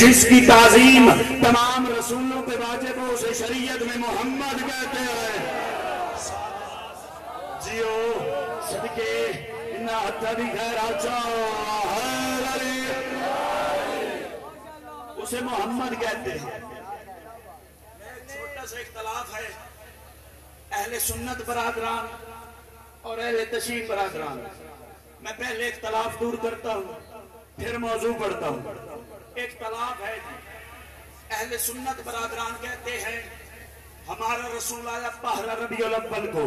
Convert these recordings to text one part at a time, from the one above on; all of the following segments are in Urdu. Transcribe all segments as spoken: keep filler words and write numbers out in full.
جس کی تعظیم تمام رسولوں پہ واجب ہو اسے شریعت میں محمد کہتے ہیں. جیو صدقے انہا حتی بھی خیر آچا اسے محمد کہتے ہیں. ایک چھوٹا سا اختلاف ہے اہل سنت برادران اور اہل تشیع برادران. میں پہلے اختلاف دور کرتا ہوں پھر موضوع پڑھتا ہوں. اختلاف ہے اہل سنت برادران کہتے ہیں ہمارا رسول آیا پہلا ربیع الاول کو.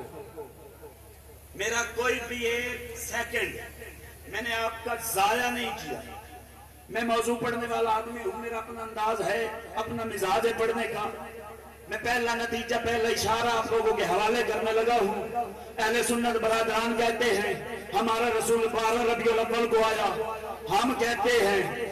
میرا کوئی بھی ایک سیکنڈ میں نے آپ کا ضائع نہیں کیا. میں موضوع پڑھنے والا آدمی ہوں, میرا اپنا انداز ہے, اپنا مزاج ہے پڑھنے کا. میں پہلا نتیجہ پہلا اشارہ آپ لوگوں کے حوالے کرنے لگا ہوں. اہل سنت برادران کہتے ہیں ہمارا رسول بارہ ربیع الاول کو آیا. ہم کہتے ہیں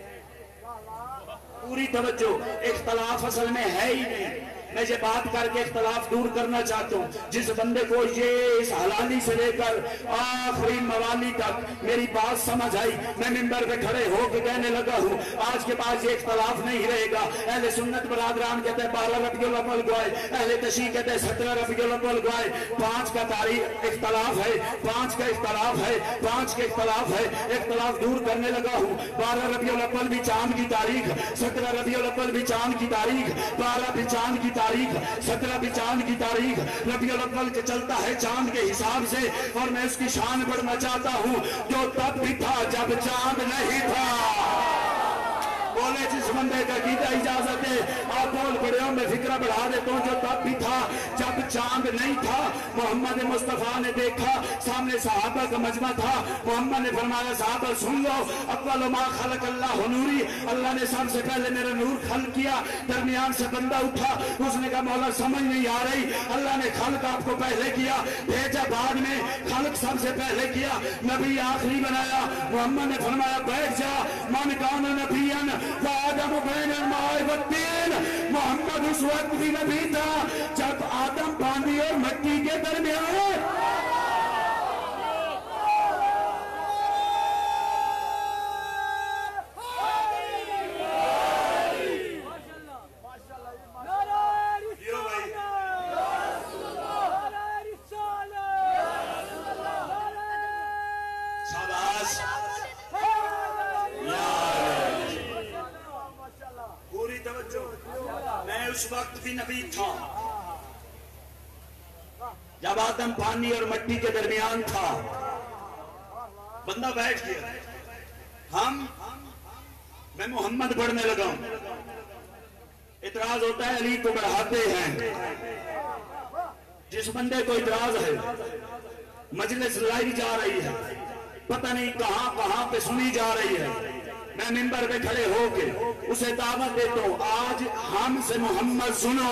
پوری توجہ اختلاف اصل میں ہے ہی نہیں. میں یہ بات کر کے اختلاف دور کرنا چاہتا ہوں. جس بندے کو یہ اس حلالی سے لے کر آخری موالی تک میری بات سمجھ آئی, میں منبر پہ کھڑے ہو کے کہنے لگا ہوں آج کے بعد یہ اختلاف نہیں رہے گا. اہل سنت برادران کہتے ہیں بارہ ربیع الاول کو آئے, اہل تشیع کہتے ہیں سترہ ربیع الاول کو آئے. پانچ کا تاریخ اختلاف ہے, پانچ کا اختلاف ہے, پانچ کا اختلاف ہے. اختلاف دور کرنے لگا ہوں. بارہ ربیع الاول بھی چاند کی تاریخ, سترہ ربیع الاول بھی چاند کی تاریخ, بارہ بھی چاند کی تاریخ, سترہ بھی چاند کی تاریخ. ربیع الاول کے چلتا ہے چاند کے حساب سے, اور میں اس کی شان بڑھنا چاہتا ہوں جو تب بھی تھا جب چاند نہیں تھا. بولے جس بندے کا گیتا اجازت ہے آپ بول پڑے ہو, میں فکرہ بڑھا دیتا ہوں جو تب بھی تھا جب چاند نہیں تھا. محمد مصطفیٰ نے دیکھا سامنے صحابہ کا مجمع تھا. محمد نے فرمایا صحابہ سن لو, اول ما خلق اللہ نوری, اللہ نے سب سے پہلے میرا نور خلق کیا. درمیان سے بندہ اٹھا, اس نے کہا مولا سمجھ نہیں آ رہی, اللہ نے خلق آپ کو پہلے کیا بھیجا بعد میں, خلق سب سے پہلے کیا, نبی آخری بنایا. محمد نے فرمایا بیٹھ جا, من کان نبیًا آدم بین الماء والطین. محمد اس وقت بھی نبی تھا جب آدم پانی اور مٹی کے درمیان. اس وقت بھی نبی تھا جب آدم پانی اور مٹی کے درمیان تھا. بندہ بیٹھ گیا, ہم میں محمد پڑھنے لگا ہوں. اعتراض ہوتا ہے علی کو بڑھاتے ہیں. جس بندے کو اعتراض ہے مجلس لائی جا رہی ہے, پتہ نہیں کہاں کہاں پہ سنی جا رہی ہے, میں منبر پہ کھڑے ہو کے اسے دعوت دیتا ہوں آج ہم سے محمد سنو.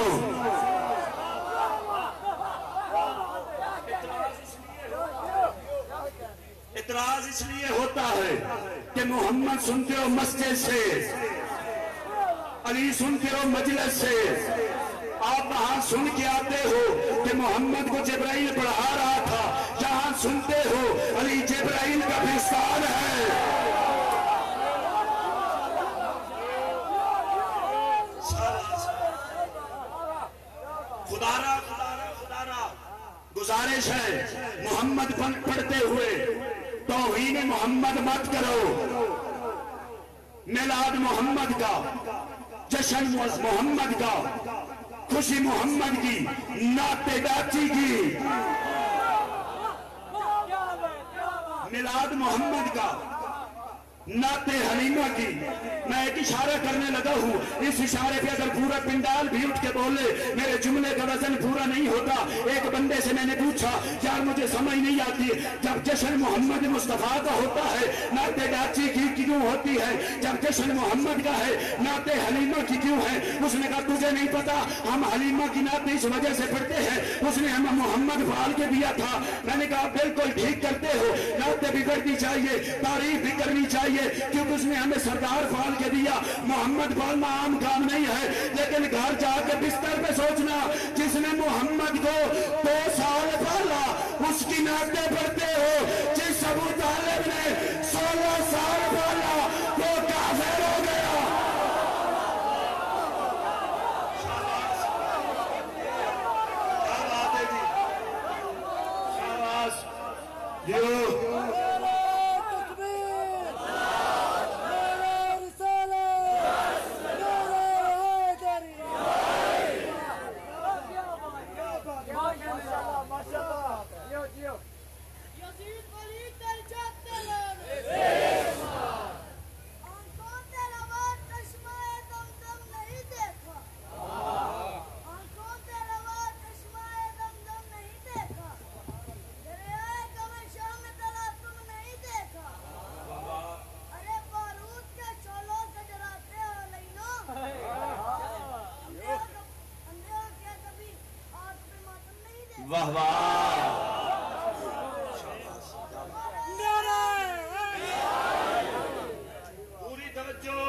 اعتراض اس لیے ہوتا ہے کہ محمد سنتے ہو مسجد سے, علی سنتے ہو مجلس سے, آپ وہاں سن کے آتے ہو کہ محمد کو جبرائیل پڑھا رہا تھا, جہاں سنتے ہو علی جبرائیل کا فرستاد ہے. خدارا خدارا خدارا گزارش ہے محمد پڑھتے ہوئے توہین محمد مت کرو. میلاد محمد کا, جشن محمد کا, خوشی محمد کی, نعت گاچی کی, میلاد محمد کا, نعت حلیمہ کی. میں ایک اشارہ کرنے لگا ہوں, اس اشارے پہ اگر پورا پنڈال بھی اٹھ کے بولے میرے جملے کا وزن پورا نہیں ہوتا. ایک بندے سے میں نے پوچھا یار مجھے سمجھ نہیں آتی, جب جشن محمد مصطفیٰ کا ہوتا ہے نعت گاچی کی کیوں ہوتی ہے, جب جشن محمد کا ہے نعت حلیمہ کی کیوں ہے؟ اس نے کہا تجھے نہیں پتا, ہم حلیمہ کی نعت اس وجہ سے پڑھتے ہیں, اس نے ہمیں محمد پال کے دیا تھا. میں نے کہا بالکل ٹھیک کرتے ہو, نعتیں بھی کرنی چاہیے, تعریف بھی کرنی چاہیے, کیونکہ اس نے ہمیں سردار پال کے دیا. محمد پالنا عام کام نہیں ہے, لیکن گھر جا کے بستر پہ سوچنا جس نے محمد کو دو سال پالا اس کی نعتیں پڑھتے ہو, جس ابو طالب نے سولہ سال پالا وہ کافر ہو گیا. واہ واہ پوری توجہ.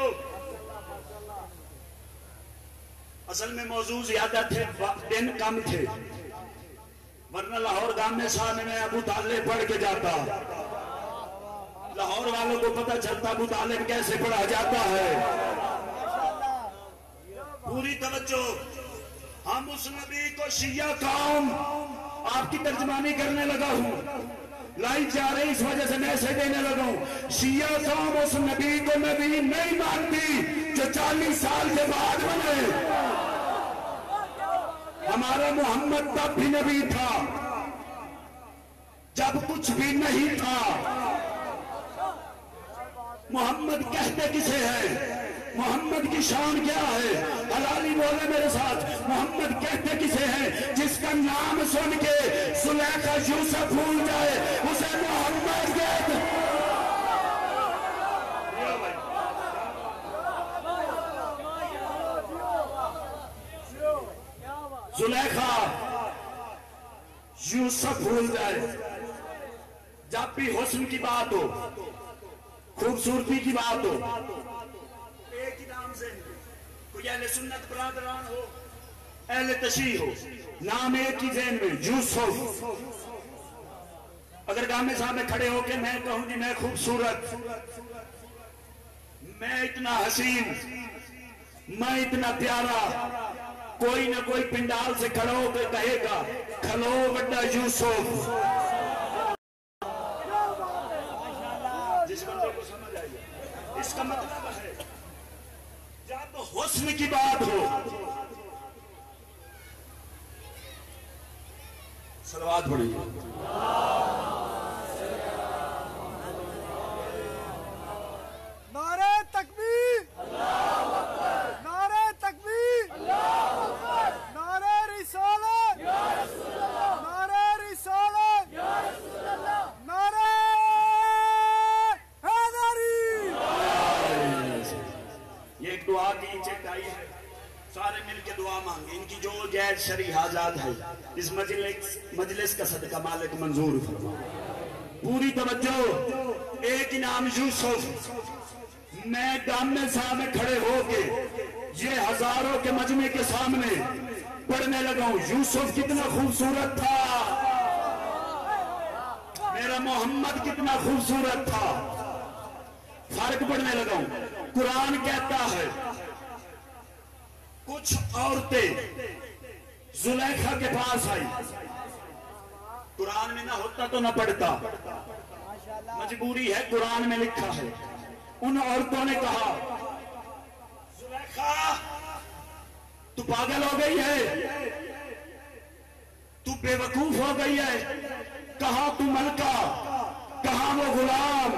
اصل میں موضوع زیادہ تھے، دن کم تھے، ورنہ لاہور گام میں سامنے میں ابو طالب پڑھ کے جاتا. لاہور والوں کو پتہ چلتا ابو طالب کیسے پڑھا جاتا ہے. پوری توجہ. ہم اس نبی کو شیعہ قوم، آپ کی ترجمانی کرنے لگا ہوں، لائٹ جا رہی اس وجہ سے میسج دینے لگا ہوں. شیعہ قوم اس نبی کو نبی نہیں مانتی جو چالیس سال کے بعد بنے. ہمارا محمد تب بھی نبی تھا جب کچھ بھی نہیں تھا. محمد کہتے کسے ہیں؟ محمد کی شان کیا ہے؟ حلالی بولے میرے ساتھ. محمد کہتے کسے ہیں؟ جس کا نام سن کے زلیخا یوسف بھول جائے اسے محمد کہتے. زلیخا یوسف بھول جائے. جب بھی حسن کی بات ہو، خوبصورتی کی بات ہو، ایک ہی نام سے کوئی اہل سنت برادران ہو، اہل تشیع ہو، نام ایک ہی ذہن میں یوسف. اگر گامے صاحب میں کھڑے ہو کے میں کہوں جی میں خوبصورت، میں اتنا حسین، میں اتنا پیارا، کوئی نہ کوئی پنڈال سے کھڑا ہو کے کہے گا کھلو بڑا یوسف. جس بندے کو سمجھ آئیے اس کا مطلب ہے جب حسن کی بات ہو. صلوات پڑھیں. نعرہ تکبیر، نعرہ تکبیر، نعرہ رسالت، نعرہ رسالت، نعرہ حیدری. یہ ایک دعا کی چیک آئی ہے، سارے مل کے دعا مانگے. ان کی جو جائز شرعی حاجات ہے اس مجلس مجلس کا صدقہ مالک منظور فرما. پوری توجہ. ایک نام یوسف. میں گامے صاحب میں کھڑے ہو کے یہ ہزاروں کے مجمع کے سامنے پڑھنے لگا ہوں یوسف کتنا خوبصورت تھا، میرا محمد کتنا خوبصورت تھا. فرق پڑھنے لگا ہوں. قرآن کہتا ہے کچھ عورتیں زلیخا کے پاس آئی. قرآن میں نہ ہوتا تو نہ پڑھتا، مجبوری ہے، قرآن میں لکھا ہے. ان عورتوں نے کہا زلیخا تو پاگل ہو گئی ہے، تو بے وقوف ہو گئی ہے، کہاں تو ملکہ، کہاں وہ غلام،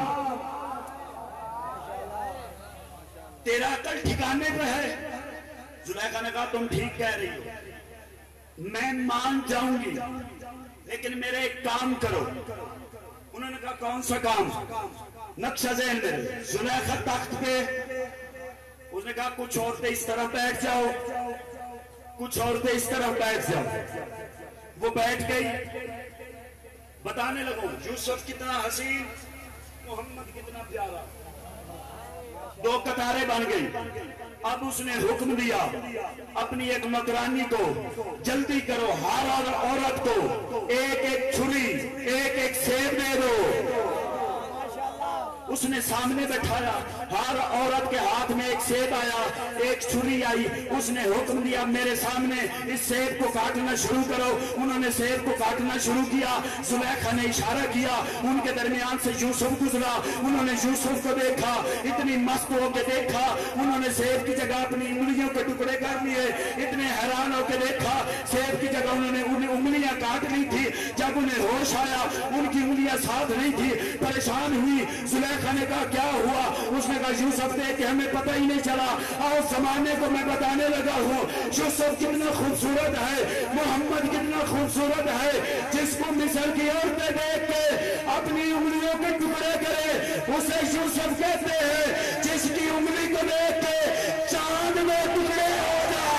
تیرا عقل ٹھکانے پہ ہے. زلیخا نے کہا تم ٹھیک کہہ رہی ہو، میں مان جاؤں گی لیکن میرے ایک کام کرو. انہوں نے کہا کون سا کام؟ نقشہ ذہن میں. زلیخا تخت پہ، اس نے کہا کچھ عورتیں اس طرح بیٹھ جاؤ، کچھ عورتیں اس طرح بیٹھ جاؤ. وہ بیٹھ گئی. بتانے لگوں یوسف کتنا حسین، محمد کتنا پیارا. دو قطاریں بن گئی. اب اس نے حکم دیا اپنی ایک نوکرانی کو جلدی کرو، ہر عورت کو ایک ایک چھری، ایک ایک سیب دے دو. اس نے سامنے بٹھایا، ہر عورت کے ہاتھ میں ایک سیب آیا، ایک چھری آئی. اس نے حکم دیا میرے سامنے اس سیب کو کاٹنا شروع کرو. انہوں نے سیب کو کاٹنا شروع کیا. زلیخا نے اشارہ کیا، ان کے درمیان سے یوسف گزرا. انہوں نے یوسف کو دیکھا، اتنی مست ہو کے دیکھا. انہوں نے سیب کی جگہ اپنی انگلیوں کے ٹکڑے کر لیے. اتنے حیران ہو کے دیکھا، سیب کی جگہ انہوں نے انگلیاں کاٹ لی تھی. جب انہیں ہوش آیا ان کی انگلیاں ساتھ نہیں تھی, پریشان ہوئی. زلیخا نے کہا کیا ہوا؟ اس نے کہا یوسف نے کہ ہمیں پتہ ہی نہیں چلا, اور زمانے کو میں بتانے لگا ہوں. یوسف کتنا خوبصورت ہے, محمد کتنا خوبصورت ہے, جس کو مصر کی عورتیں دیکھ کے اپنی انگلیوں کے ٹکڑے کرے اسے یوسف کہتے ہیں, جس کی انگلی کو دیکھ کے چاند میں ٹکڑے ہو جائے.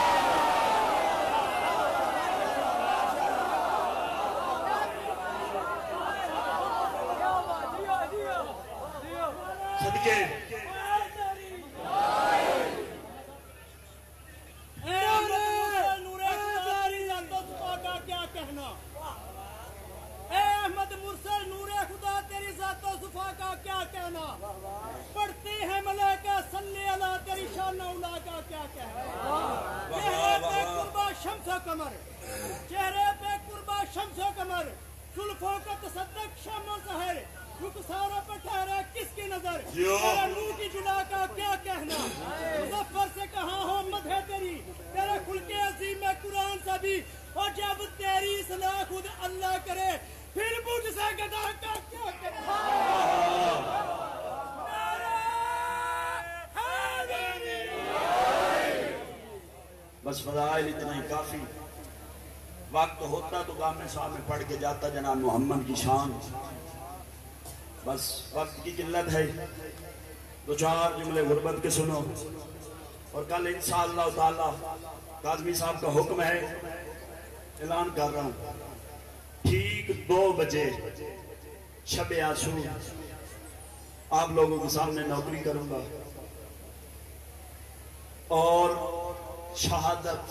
صدقے کیا کہنا, پڑھتے ہیں ملائکہ صلی اللہ تیری شان اولا کا کیا کہنا. چہرے پہ قربا شمس و قمر, چہرے پہ قربا شمس و قمر, زلفوں کا تصدق شم و ظہر, رخساروں پر ٹھہرا کس کی نظر, تیرے منہ کی جلا کا کیا کہنا. مظفر سے کہاں ہو مدح تیری, تیرے خلق عظیم میں قرآن سے بھی, اور جب تیری اصلاح خود اللہ کرے پھر مجھ سے گدا کا کیا کہنا. بس فضائل اتنا ہی کافی. وقت ہوتا تو گامے صاحب میں پڑھ کے جاتا جناب محمد کی شان, بس وقت کی قلت ہے. دو چار جملے غربت کے سنو, اور کل انشاءاللہ تعالی کاظمی صاحب کا حکم ہے, اعلان کر رہا ہوں, ٹھیک دو بجے شب عاشور آپ لوگوں کے سامنے نوکری کروں گا, اور شہادت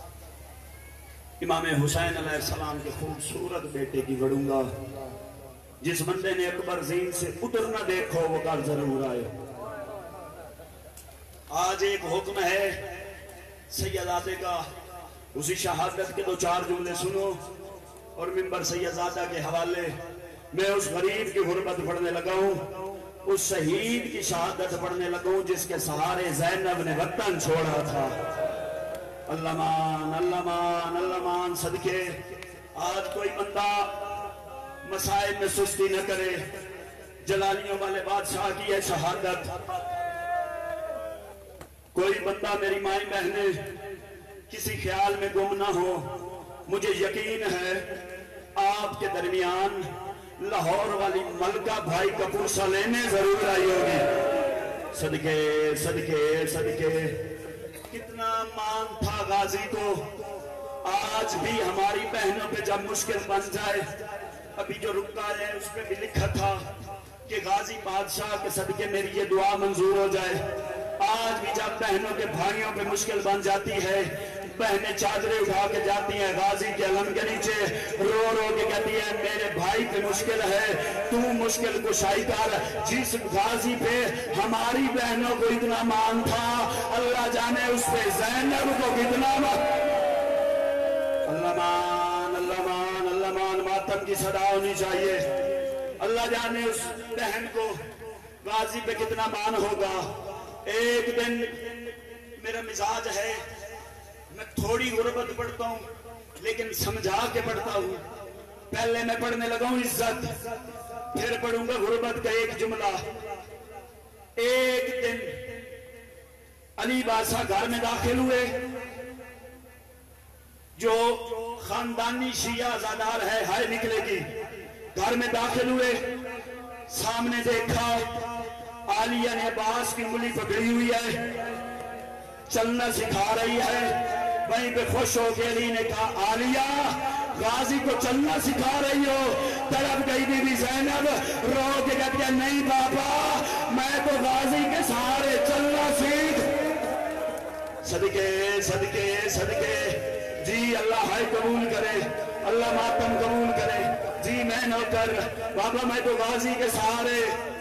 امام حسین علیہ السلام کے خوبصورت بیٹے کی گڑوں گا. جس بندے نے اکبر زین سے اتر نہ دیکھو وہ کل ضرور آئے. آج ایک حکم ہے سیدزادے کا, اسی شہادت کے دو چار جملے سنو, اور منبر سیدزادہ کے حوالے میں اس غریب کی غربت پڑھنے لگا ہوں, اس شہید کی شہادت پڑھنے لگا ہوں جس کے سہارے زینب نے وطن چھوڑا تھا. اللہ مان اللہ مان اللہ مان. صدقے آج کوئی بندہ مسائل میں سستی نہ کرے, جلالیوں والے بادشاہ کی ہے شہادت. کوئی بندہ میری مائیں بہنیں کسی خیال میں گم نہ ہو, مجھے یقین ہے آپ کے درمیان لاہور والی ملکہ بھائی کپور سلینے ضرور آئی ہوگی. صدقے صدقے صدقے کتنا مان تھا غازی کو. آج بھی ہماری بہنوں پہ جب مشکل بن جائے, ابھی جو رکا ہے اس پہ بھی لکھا تھا کہ غازی بادشاہ کے صدقے میری یہ دعا منظور ہو جائے. آج بھی جب بہنوں کے بھائیوں پہ مشکل بن جاتی ہے, بہنیں چادریں اٹھا کے جاتی ہیں غازی کے علم کے نیچے, رو رو کے کہتی ہیں میرے بھائی پہ مشکل ہے, تو مشکل کشائی کر. جس غازی پہ ہماری بہنوں کو اتنا مان تھا, اللہ جانے اس پہ زینب کو کتنا مان. اللہ مان اللہ مان اللہ مان. ماتم کی صدا ہونی چاہیے. اللہ جانے اس بہن کو غازی پہ کتنا مان ہوگا. ایک دن میرا مزاج ہے میں تھوڑی غربت پڑھتا ہوں لیکن سمجھا کے پڑھتا ہوں. پہلے میں پڑھنے لگا ہوں عزت, پھر پڑھوں گا غربت کا ایک جملہ. ایک دن علی بادشاہ گھر میں داخل ہوئے, جو خاندانی شیعہ زادار ہے ہائے نکلے گی. گھر میں داخل ہوئے, سامنے دیکھا عالیہ نے عباس کی انگلی پکڑی ہوئی ہے, چلنا سکھا رہی ہے. وہیں پہ خوش ہو کے علی نے کہا عالیہ غازی کو چلنا سکھا رہی ہو. طرف گئی بی بی زینب رو کے کہتی ہے نہیں بابا میں تو غازی کے سہارے چلنا سیکھ. صدقے صدقے صدقے. جی اللہ ہائے قبول کرے, اللہ ماتم قبول کرے. جی میں نوکر بابا میں تو غازی کے سہارے.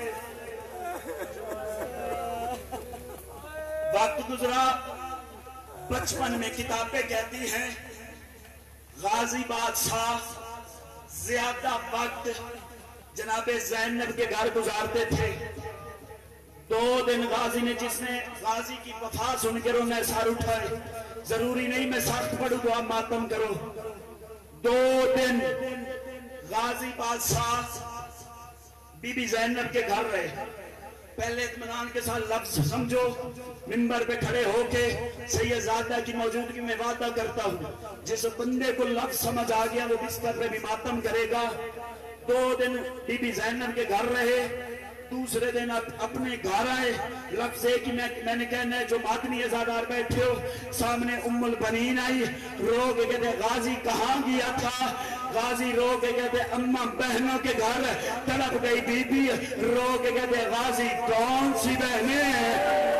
وقت گزرا, بچپن میں کتابیں کہتی ہیں غازی بادشاہ زیادہ وقت جناب زینب کے گھر گزارتے تھے. دو دن غازی نے, جس نے غازی کی وفا سن کے رونے سر اٹھائے, ضروری نہیں میں سخت پڑھوں تو آپ ماتم کرو. دو دن غازی بادشاہ بی بی زینب کے گھر رہے. پہلے اطمینان کے ساتھ لفظ سمجھو. منبر پہ کھڑے ہو کے سید زادہ کی موجودگی میں وعدہ کرتا ہوں جس بندے کو لفظ سمجھ آ گیا وہ بستر پہ بھی ماتم کرے گا. دو دن بی بی زینب کے گھر رہے. دوسرے دن اپنے گھر آئے. لفظ ہے کہ میں نے کہنا ہے جو ماتمی ازادار بیٹھے ہو. سامنے ام البنین آئی. رو کے کہتے غازی کہاں گیا تھا؟ غازی رو کے کہتے اماں بہنوں کے گھر. تڑپ گئی بی بی. رو کے کہتے غازی کون سی بہنیں؟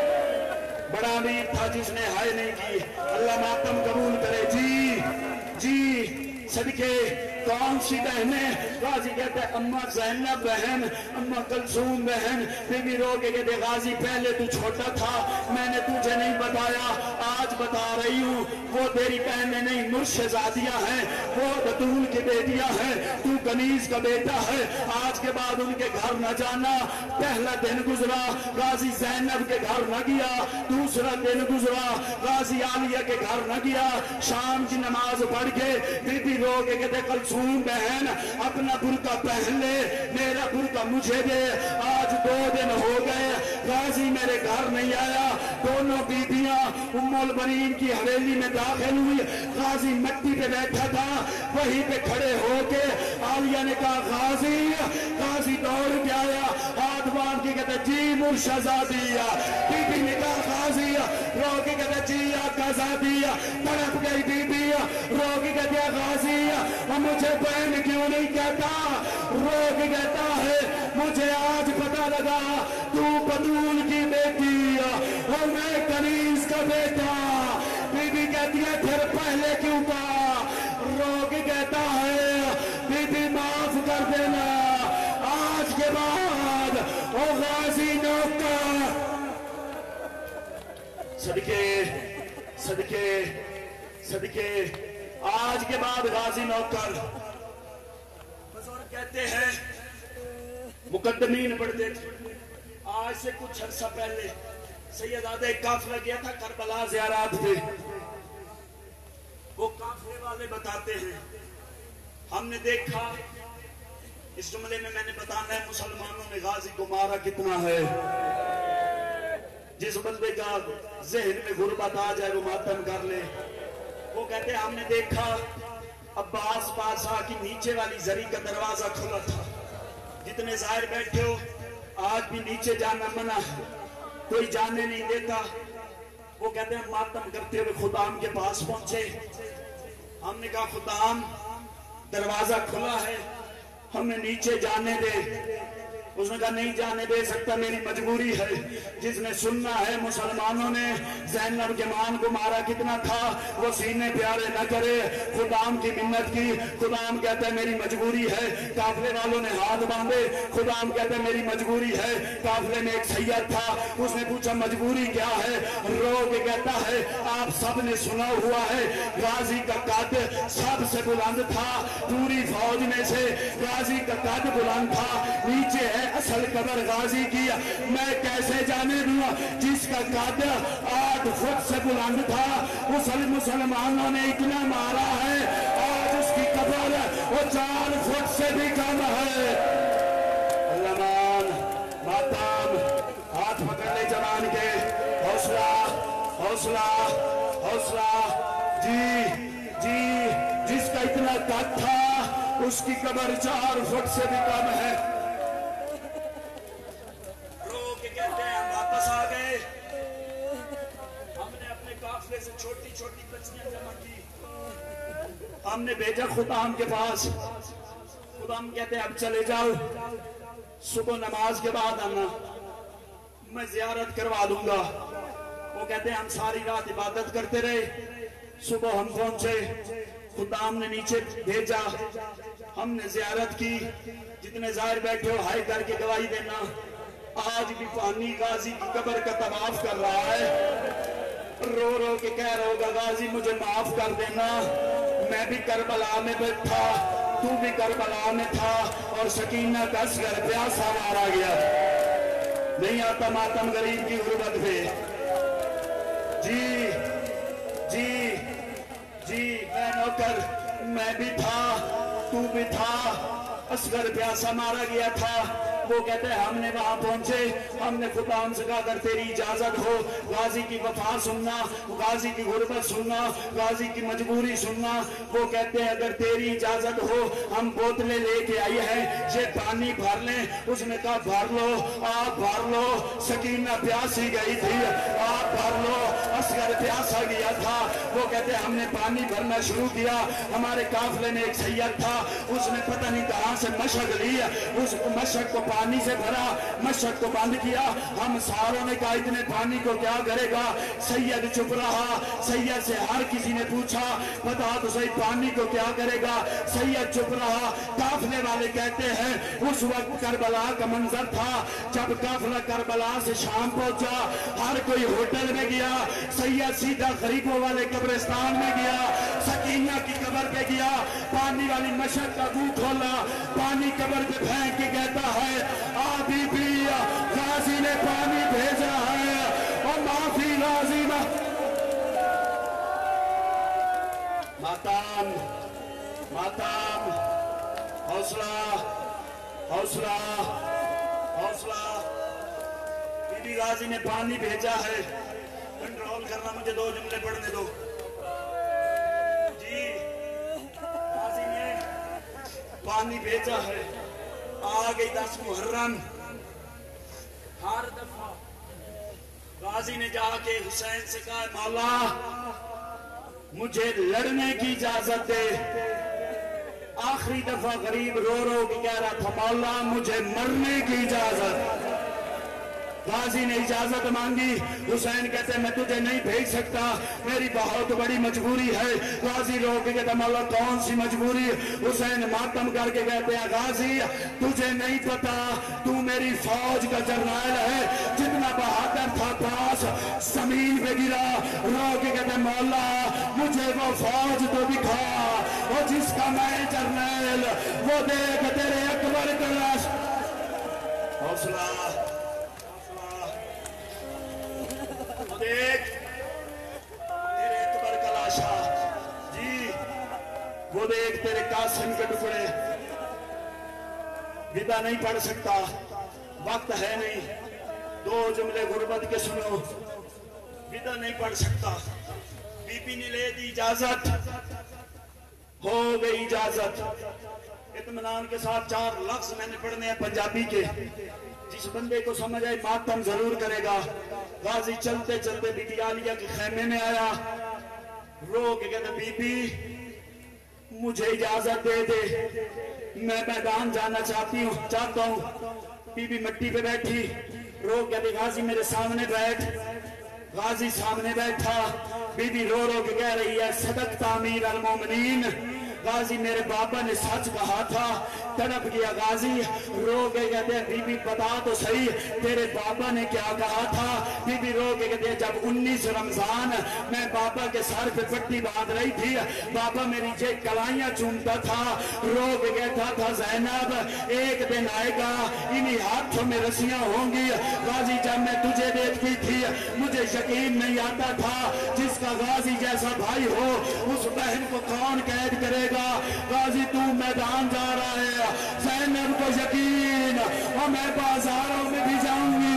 بڑا امیر تھا جس نے ہائے نہیں کی. اللہ ماتم قبول کرے. جی جی صدقے کون سی بہنیں؟ غازی کہتے ہیں اماں زینب بہن، اماں کلثوم بہن. بی بی رو کے کہتے غازی پہلے تو چھوٹا تھا میں نے تجھے نہیں بتایا، آج بتا رہی ہوں. وہ تیری بہنیں نہیں مرشدزادیاں ہیں، وہ بطول کی بیٹیاں ہیں، تو کنیز کا بیٹا ہے. آج کے بعد ان کے گھر نہ جانا. پہلا دن گزرا غازی زینب کے گھر نہ گیا. دوسرا دن گزرا غازی عالیہ کے گھر نہ گیا. شام کی نماز پڑھ کے بی بی رو کے کہتے کلثوم بہن اپنا برقع پہن لے، میرا برقع مجھے دے. آج دو دن ہو گئے غازی میرے گھر نہیں آیا. دونوں بیبیاں ام البنین کی حویلی میں داخل ہوئی. غازی مٹی پہ بیٹھا تھا، وہیں پہ کھڑے ہو کے عالیہ نے کہا غازی. غازی دوڑ کے آیا، ہاتھ باندھ کے کہتے جی مرشدزادیہ. بی بی نے کہا غازی. رو کے کہتے جی آقا زادیہ. تڑپ گئی بی بی. رو کے کہتے غازی مجھے بہن کیوں نہیں کہتا؟ رو کے کہتا ہے مجھے آج پتا لگا تو بطول کی بیٹی اور میں کنیز کا بیٹا. بی بی کہتی ہے پھر پہلے کیوں کہا؟ رو کے کہتا ہے بی بی معاف کر دینا، آج کے بعد او غازی نوکر. صدقے صدقے صدقے آج کے بعد غازی نوکر. بزرگ کہتے ہیں مقدمین پڑھتے تھے. آج سے کچھ عرصہ پہلے سیدزادہ ایک قافلہ گیا تھا کربلا زیارات پہ. وہ قافلے والے بتاتے ہیں ہم نے دیکھا. اس جملے میں میں نے بتانا ہے مسلمانوں نے غازی کو مارا کتنا ہے. جس بندے کا ذہن میں غربت آ جائے وہ ماتم کر لے. وہ کہتے ہیں ہم نے دیکھا عباس بادشاہ کی نیچے والی زری کا دروازہ کھلا تھا. جتنے ظاہر بیٹھے ہو آج بھی نیچے جانا منع ہے، کوئی جانے نہیں دیتا. وہ کہتے ہیں ماتم کرتے ہوئے خدام کے پاس پہنچے. ہم نے کہا خدام دروازہ کھلا ہے ہمیں نیچے جانے دے. اس نے کہا نہیں جانے دے سکتا، میری مجبوری ہے. جس نے سننا ہے مسلمانوں نے زینب کے مان کو مارا کتنا تھا وہ سینے پیارے نہ کرے. خدام کی منت کی. خدام کہتا ہے میری مجبوری ہے. قافلے والوں نے ہاتھ باندھے. خدام کہتا ہے میری مجبوری ہے. قافلے میں ایک سید تھا، اس نے پوچھا مجبوری کیا ہے؟ رو کے کہتا ہے آپ سب نے سنا ہوا ہے غازی کا قد سب سے بلند تھا. پوری فوج میں سے غازی کا قد بلند تھا. نیچے ہے اصل قبر غازی کی. میں کیسے جانے دوں جس کا قد آٹھ فٹ سے بلند تھا. مسلم مسلمانوں نے اتنا مارا ہے آج اس کی قبر وہ چار فٹ سے بھی کم ہے. علمان ماتم ہاتھ پکڑ لے جوان کے. حوصلہ حوصلہ حوصلہ. جی جی جس کا اتنا قد تھا اس کی قبر چار فٹ سے بھی کم ہے. واپس آ گئے. ہم نے اپنے قافلے سے چھوٹی چھوٹی بچیاں جمع کی. ہم نے بھیجا خدام کے پاس. خدام کہتے ہیں اب چلے جاؤ، صبح نماز کے بعد آنا، میں زیارت کروا دوں گا. وہ کہتے ہیں ہم ساری رات عبادت کرتے رہے. صبح ہم پہنچے، خدام نے نیچے بھیجا، ہم نے زیارت کی. جتنے ظاہر بیٹھے ہو ہائے کر کے گواہی دینا. آج بھی فانی غازی کی قبر کا طواف کر رہا ہے. رو رو کے کہہ رہا ہوگا غازی مجھے معاف کر دینا، میں بھی کربلا میں بیٹھا، تو بھی کربلا میں تھا اور سکینہ کا اصغر پیاسا مارا گیا. نہیں آتا ماتم غریب کی غربت پہ. جی جی جی میں نوکر میں بھی تھا तू भी था, असगर प्यासा मारा गया था। वो कहते हैं हमने वहां पहुंचे, हमने खुदा से कहा अगर तेरी इजाजत हो गाजी की वफा सुनना, गाजी की गुर्बत सुनना, गाजी की मजबूरी सुनना। वो कहते हैं अगर तेरी इजाजत हो हम बोतलें लेके आई हैं, ये पानी भर लें। उसने कहा भर लो, आप भर लो। सकीना प्यासी गई थी, आप भर लो। असगर प्यासा गया था। वो कहते हैं हमने पानी भरना शुरू किया। हमारे काफले में एक सैयद था, उसने पता नहीं कहां से मशक ली, उस मशक को पानी से भरा, मशक को बंद किया। हम सारों ने कहा इतने पानी को क्या करेगा। सैयद चुप रहा। सैयद से हर किसी ने पूछा बता तो सही पानी को क्या करेगा। सैयद चुप रहा। काफले वाले कहते हैं उस वक्त करबला का मंजर था जब काफला करबला से शाम पहुंचा, हर कोई होटल में गया। सैयद सीधा गरीबों वाले कब्रिस्तान में गया, सकीना की कब्र पे गया, पानी वाली मशक का मुंह खोला, पानी कब्र पे फेंक के कहता है आ बीबी गाजी ने पानी भेजा है और माफी लाजिम। माताम माताम हौसला हौसला हौसला। बीबी गाजी ने पानी भेजा है। कंट्रोल करना, मुझे दो जुमले पढ़ने दो जी। गाजी ने पानी भेजा है। आ गई दस मुहर्रम। हर दफा गाजी ने जाके हुसैन से कहा मौला मुझे लड़ने की इजाजत दे। आखिरी दफा गरीब रो रो के कह रहा था मौला मुझे मरने की इजाजत। गाजी ने इजाजत मांगी। हुसैन कहते मैं तुझे नहीं भेज सकता, मेरी बहुत बड़ी मजबूरी है। गाजी रो के कहता मौला कौन सी मजबूरी। हुसैन मातम करके कहते हैं गाजी तुझे नहीं पता, तू मेरी फौज का जर्नैल है, जितना बहादुर था पास जमीन पे गिरा। रो के कहते मौला मुझे वो फौज तो दिखा, वो जिसका मैं जर्नैल, वो देख तेरे अकबर का लाश। हौसला देख तेरे अकबर का लाशा जी, वो देख तेरे कासिम के टुकड़े। विदा नहीं पढ़ सकता, वक्त है नहीं। दो जुमले गुर्बत के सुनो, विदा नहीं पढ़ सकता। बीबी ने ले दी इजाजत, हो गई इजाजत। इत्मीनान के साथ चार लफ्ज मैंने पढ़ने हैं पंजाबी के, जिस बंदे को समझ आए मातम जरूर करेगा। गाजी चलते चलते बीबी आलिया के खेमे में आया, रो के कहते बीबी मुझे इजाजत दे दे, मैं मैदान जाना चाहती हूँ चाहता हूँ। बीबी मिट्टी पे बैठी, रो कहते गाजी मेरे सामने बैठ। गाजी सामने बैठा। बीबी रो रो के कह रही है सदकता अमीर अल मोमिनीन, गाजी मेरे बाबा ने सच कहा था। तड़प गया गाजी, रो के कहते हैं बीबी बता तो सही तेरे बाबा ने क्या कहा था। बीबी रो के कहते हैं जब उन्नीस रमजान मैं बाबा के सर पे पट्टी बांध रही थी, बाबा मेरी जे कलाइयां चूमता था। रो के कहता था जैनब एक दिन आएगा इन्हीं हाथों में रस्सियां होंगी। गाजी जब मैं तुझे देखती थी मुझे यकीन नहीं आता था, जिसका गाजी जैसा भाई हो उस बहन को कौन कैद करेगा। गाजी तू मैदान जा रहा है, ज़ैनब को यकीन और मैं बाजारों में भी जाऊंगी।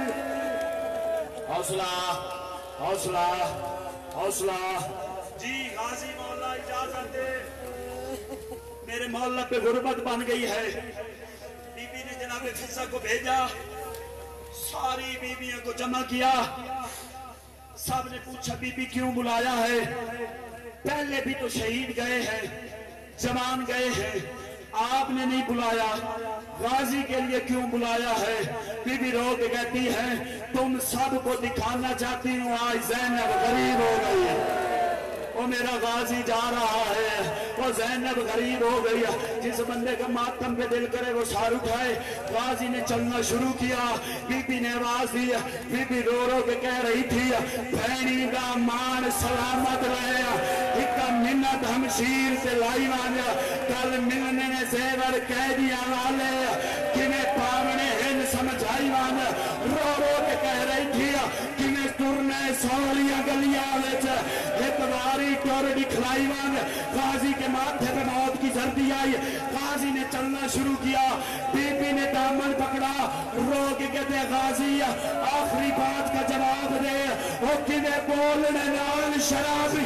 हौसला हौसला हौसला जी। गाजी मौला इजाजत दे, मेरे मोहल्ला पे गुर्बत बन गई है। बीबी ने जनाब फिजा को भेजा, सारी बीबियों को जमा किया। सब ने पूछा बीबी क्यों बुलाया है। पहले भी तो शहीद गए हैं, जवान गए हैं, आपने नहीं बुलाया, गाजी के लिए क्यों बुलाया है। बीबी रो के कहती है तुम सबको दिखाना चाहती हूँ आज ज़ैनब गरीब हो गई है। वो मेरा गाजी जा रहा है, वो ज़ैनब गरीब हो गई। जिस बंदे का मातम पे दिल करे वो सार उठाए। गाजी ने चलना शुरू किया। बीबी ने आवाज दी, बीबी रो रो के कह रही थी भैनी का मान सलामत रहे, एक मिन्नत हम शीर से लाई मांगा। कल मिलने ने जेवर कैदिया वाले किमें पावने हिंद समझाई वन रो रो के कह रही थी किमें तुरने सौलिया गलिया विच एक बारी टोर दिखलाई वन गाजी के माथे पे मौत की सर्दी आई गाजी ने चलना शुरू किया बीबी ने दामन पकड़ा रो के कहते गाजी आखिरी बात का जवाब दे वो किमें बोलने नाल शराबी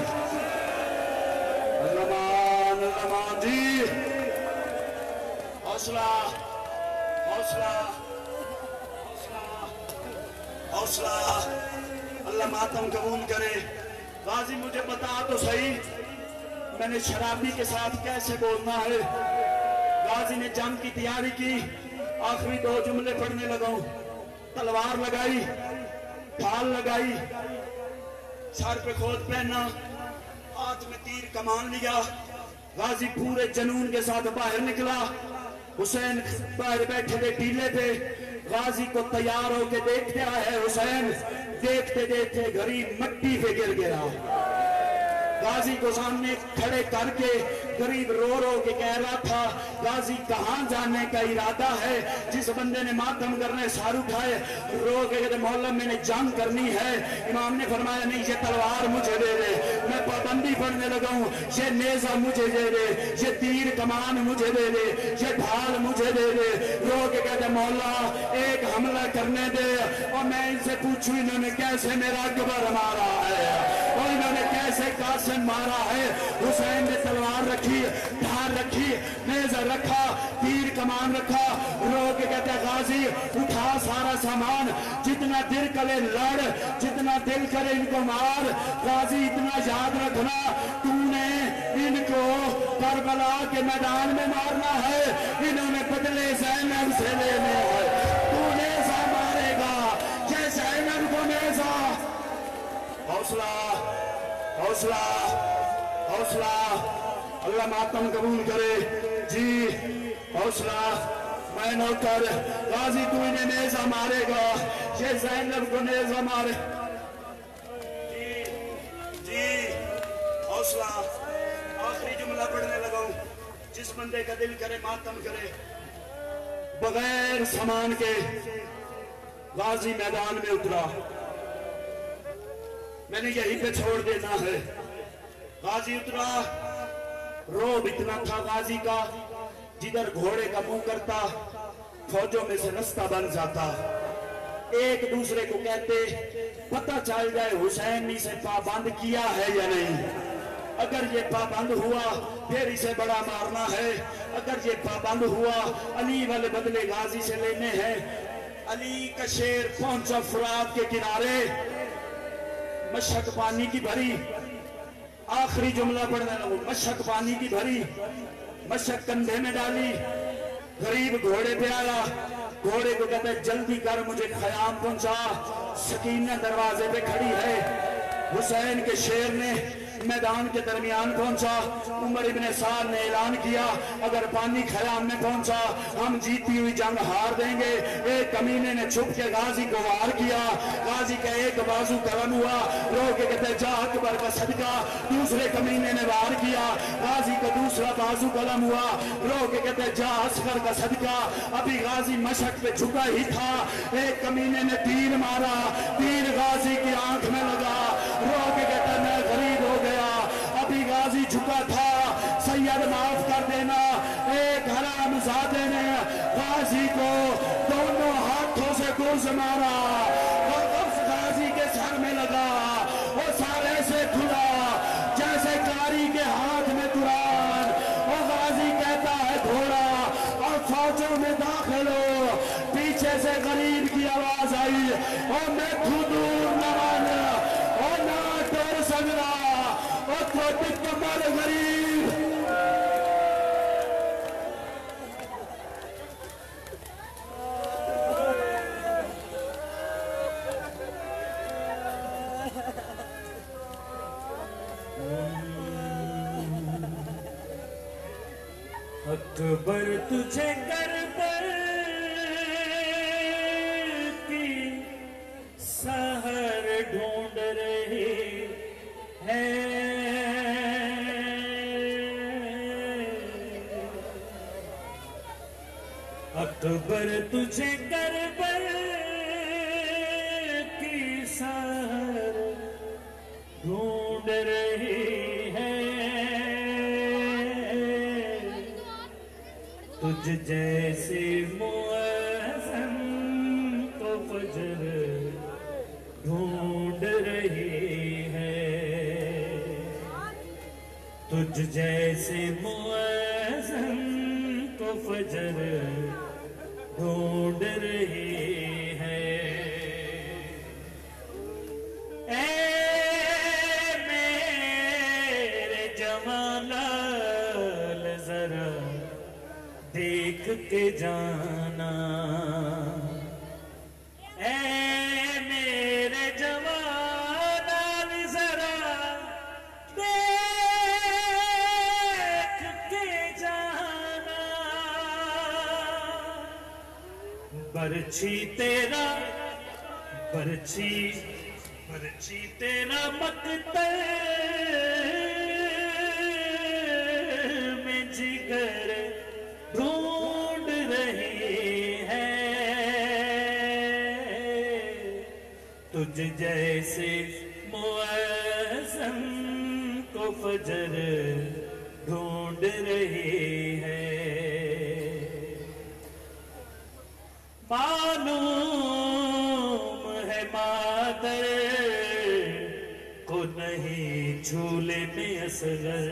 रमान रमान जी हौसला हौसला हौसला हौसला अल्लाह मातम कबूल करे गाजी मुझे बता तो सही मैंने शराबी के साथ कैसे बोलना है गाजी ने जंग की तैयारी की आखिरी दो जुमले पढ़ने लगा तलवार लगाई ढाल लगाई सर पे खोद पहना हाथ में तीर कमान लिया गाजी पूरे जनून के साथ बाहर निकला हुसैन बाहर बैठे थे टीले पे गाजी को तैयार होके देखते है हुसैन देखते देखते गरीब मिट्टी पे गिर गया गाजी को सामने खड़े करके गरीब रो रो के कह रहा था गाजी कहां जाने का इरादा है जिस बंदे ने मातम करने सार उठाए रो के कहते मौला मैंने जंग करनी है इमाम ने फरमाया नहीं ये तलवार मुझे दे दे मैं पाबंदी पढ़ने लगा हूं ये नेजा मुझे दे दे ये तीर कमान मुझे दे दे ये ढाल मुझे दे दे रो के कहते मौला एक हमला करने दे और मैं इनसे पूछूं इन्होंने कैसे मेरा अकबर मारा है और इन्होंने कैसे कासिम मारा है हुसैन ने तलवार रखी ढाल रखी नेजा रखा तीर कमान रखा रो के कहते गाजी उठा सारा सामान जितना दिल करे लड़ जितना दिल करे इनको मार गाजी इतना याद रखना तूने इनको करबला के मैदान में मारना है इन्होंने बदले ज़ैनब से लेने है तू नेजा मारेगा ये ज़ैनब को नेजा हौसला हौसला हौसला अल्लाह मातम कबूल करे जी हौसला मैं नौकर गाजी तू इन्हें नेजा मारेगा ये ज़ैनब को नेजा मारे जी जी हौसला आखिरी जुमला पढ़ने लगा जिस बंदे का दिल करे मातम करे बगैर सामान के गाजी मैदान में उतरा मैंने यहीं पे छोड़ देना है गाजी उतरा रोब इतना था गाजी का जिधर घोड़े का मुंह करता फौजों में से रास्ता बन जाता एक दूसरे को कहते पता चल जाए हुसैन ने इसे पाबंद किया है या नहीं अगर ये पाबंद हुआ फिर इसे बड़ा मारना है अगर ये पाबंद हुआ अली वाले बदले गाजी से लेने हैं अली का शेर पहुंचा फुरात के किनारे मशक पानी की भरी आखिरी जुमला पढ़ने लगो मशक पानी की भरी मशक कंधे में डाली गरीब घोड़े पे आया घोड़े को कहते जल्दी कर मुझे खयाम पहुंचा सकीना दरवाजे पे खड़ी है हुसैन के शेर ने मैदान के दरमियान पहुंचा उमर इब्ने साद ने ऐलान किया अगर पानी खयाम में पहुंचा हम जीती हुई जंग हार देंगे एक कमीने ने छुप के गाजी को वार किया गाजी का एक बाजू कलम हुआ रो के कहते जा अकबर का सदका दूसरे कमीने ने वार किया गाजी का दूसरा बाजू कलम हुआ रो के कहते जा असगर का सदका अभी गाजी मशक पे झुका ही था एक कमीने ने तीर मारा तीर गाजी की आंख में लगा रो के कहते मैं गरीब हो गया अभी गाजी झुका था सैयद माफ कर देना एक हरामजादे ने गाजी को दोनों हाथों से गुर्ज मारा गाजी के सर में लगा वो सारे से खुला जैसे कारी के हाथ में कुरान वो गाजी कहता है घोड़ा और फौजों में दाखिल हो पीछे से गरीब की आवाज आई और मैं दूर न माना और ना डर सगरा और छोटे कमर गरीब अकबर तुझे करबल की सहर ढूंढ रही है اکبر تجھے کربل کی سحر ڈھونڈ رہی ہے، تجھ جیسے مؤذن کو فجر ڈھونڈ رہی ہے، تجھ جیسے مؤذن کو فجر ڈھونڈ رہی ہے۔ اے میرے جمالال ذرا دیکھ کے جانا، اے میرے جمالال ذرا دیکھ کے جانا، برچھی تیرا برچھی برچھی تیرا مقتل میں جگر ڈھونڈ رہی ہے، تجھ جیسے مؤذن کو فجر ڈھونڈ رہی ہے۔ معلوم ہے مادر کو نہیں جھولے میں اصغر،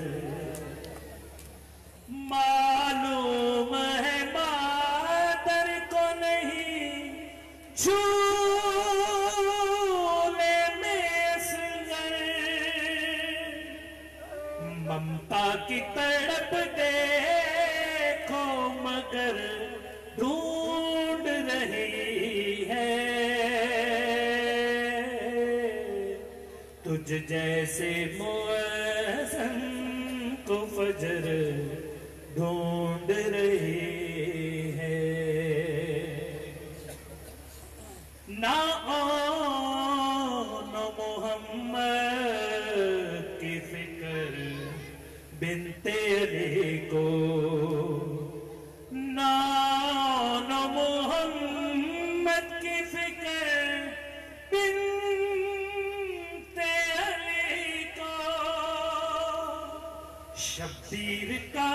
معلوم ہے مادر کو نہیں جھولے میں اصغر، ممتا کی تڑپ دیکھو مگر ڈھونڈ رہی ہے، تجھ جیسے مؤذن کو فجر ڈھونڈ رہی ہے۔ نہ آن محمد کی فکر بنت علی کو، نہ آن محمد کی فکر بنت علی کو، شبیر کا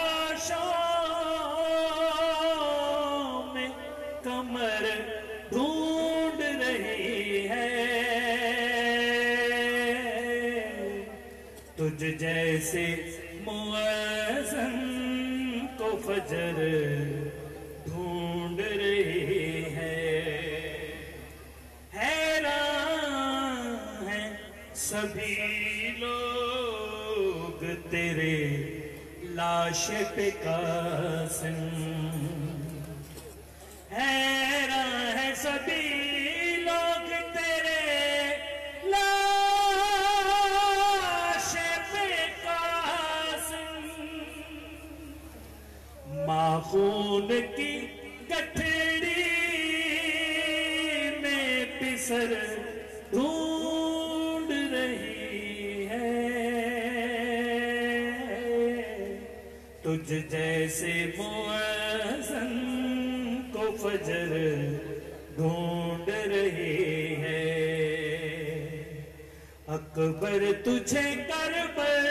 لاشوں میں کمر ڈھونڈ رہی ہے، تجھ جیسے مؤذن کو فجر ڈھونڈ رہی ہے۔ حیران ہیں سبھی لوگ تیرے لاش پہ قاسم، حیران ہیں سبھی لوگ تیرے لاش پہ قاسم، ماخون کی گٹھڑی میں پسر ڈھونڈ رہی ہے، تجھ جیسے مؤذن کو فجر ڈھونڈ رہی ہے۔ اکبر تجھے کربل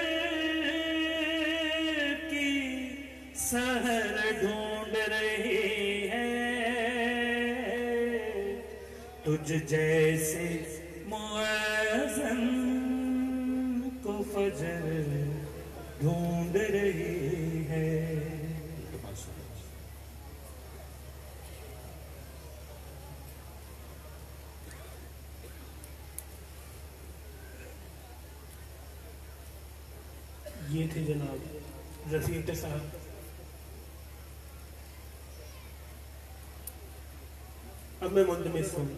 کی سحر ڈھونڈ رہی ہے، تجھ جیسے مؤذن کو فجر ڈھونڈ رہی ہے۔ یہ تھے جناب رفیق صاحب، اب میں منتمس ہوں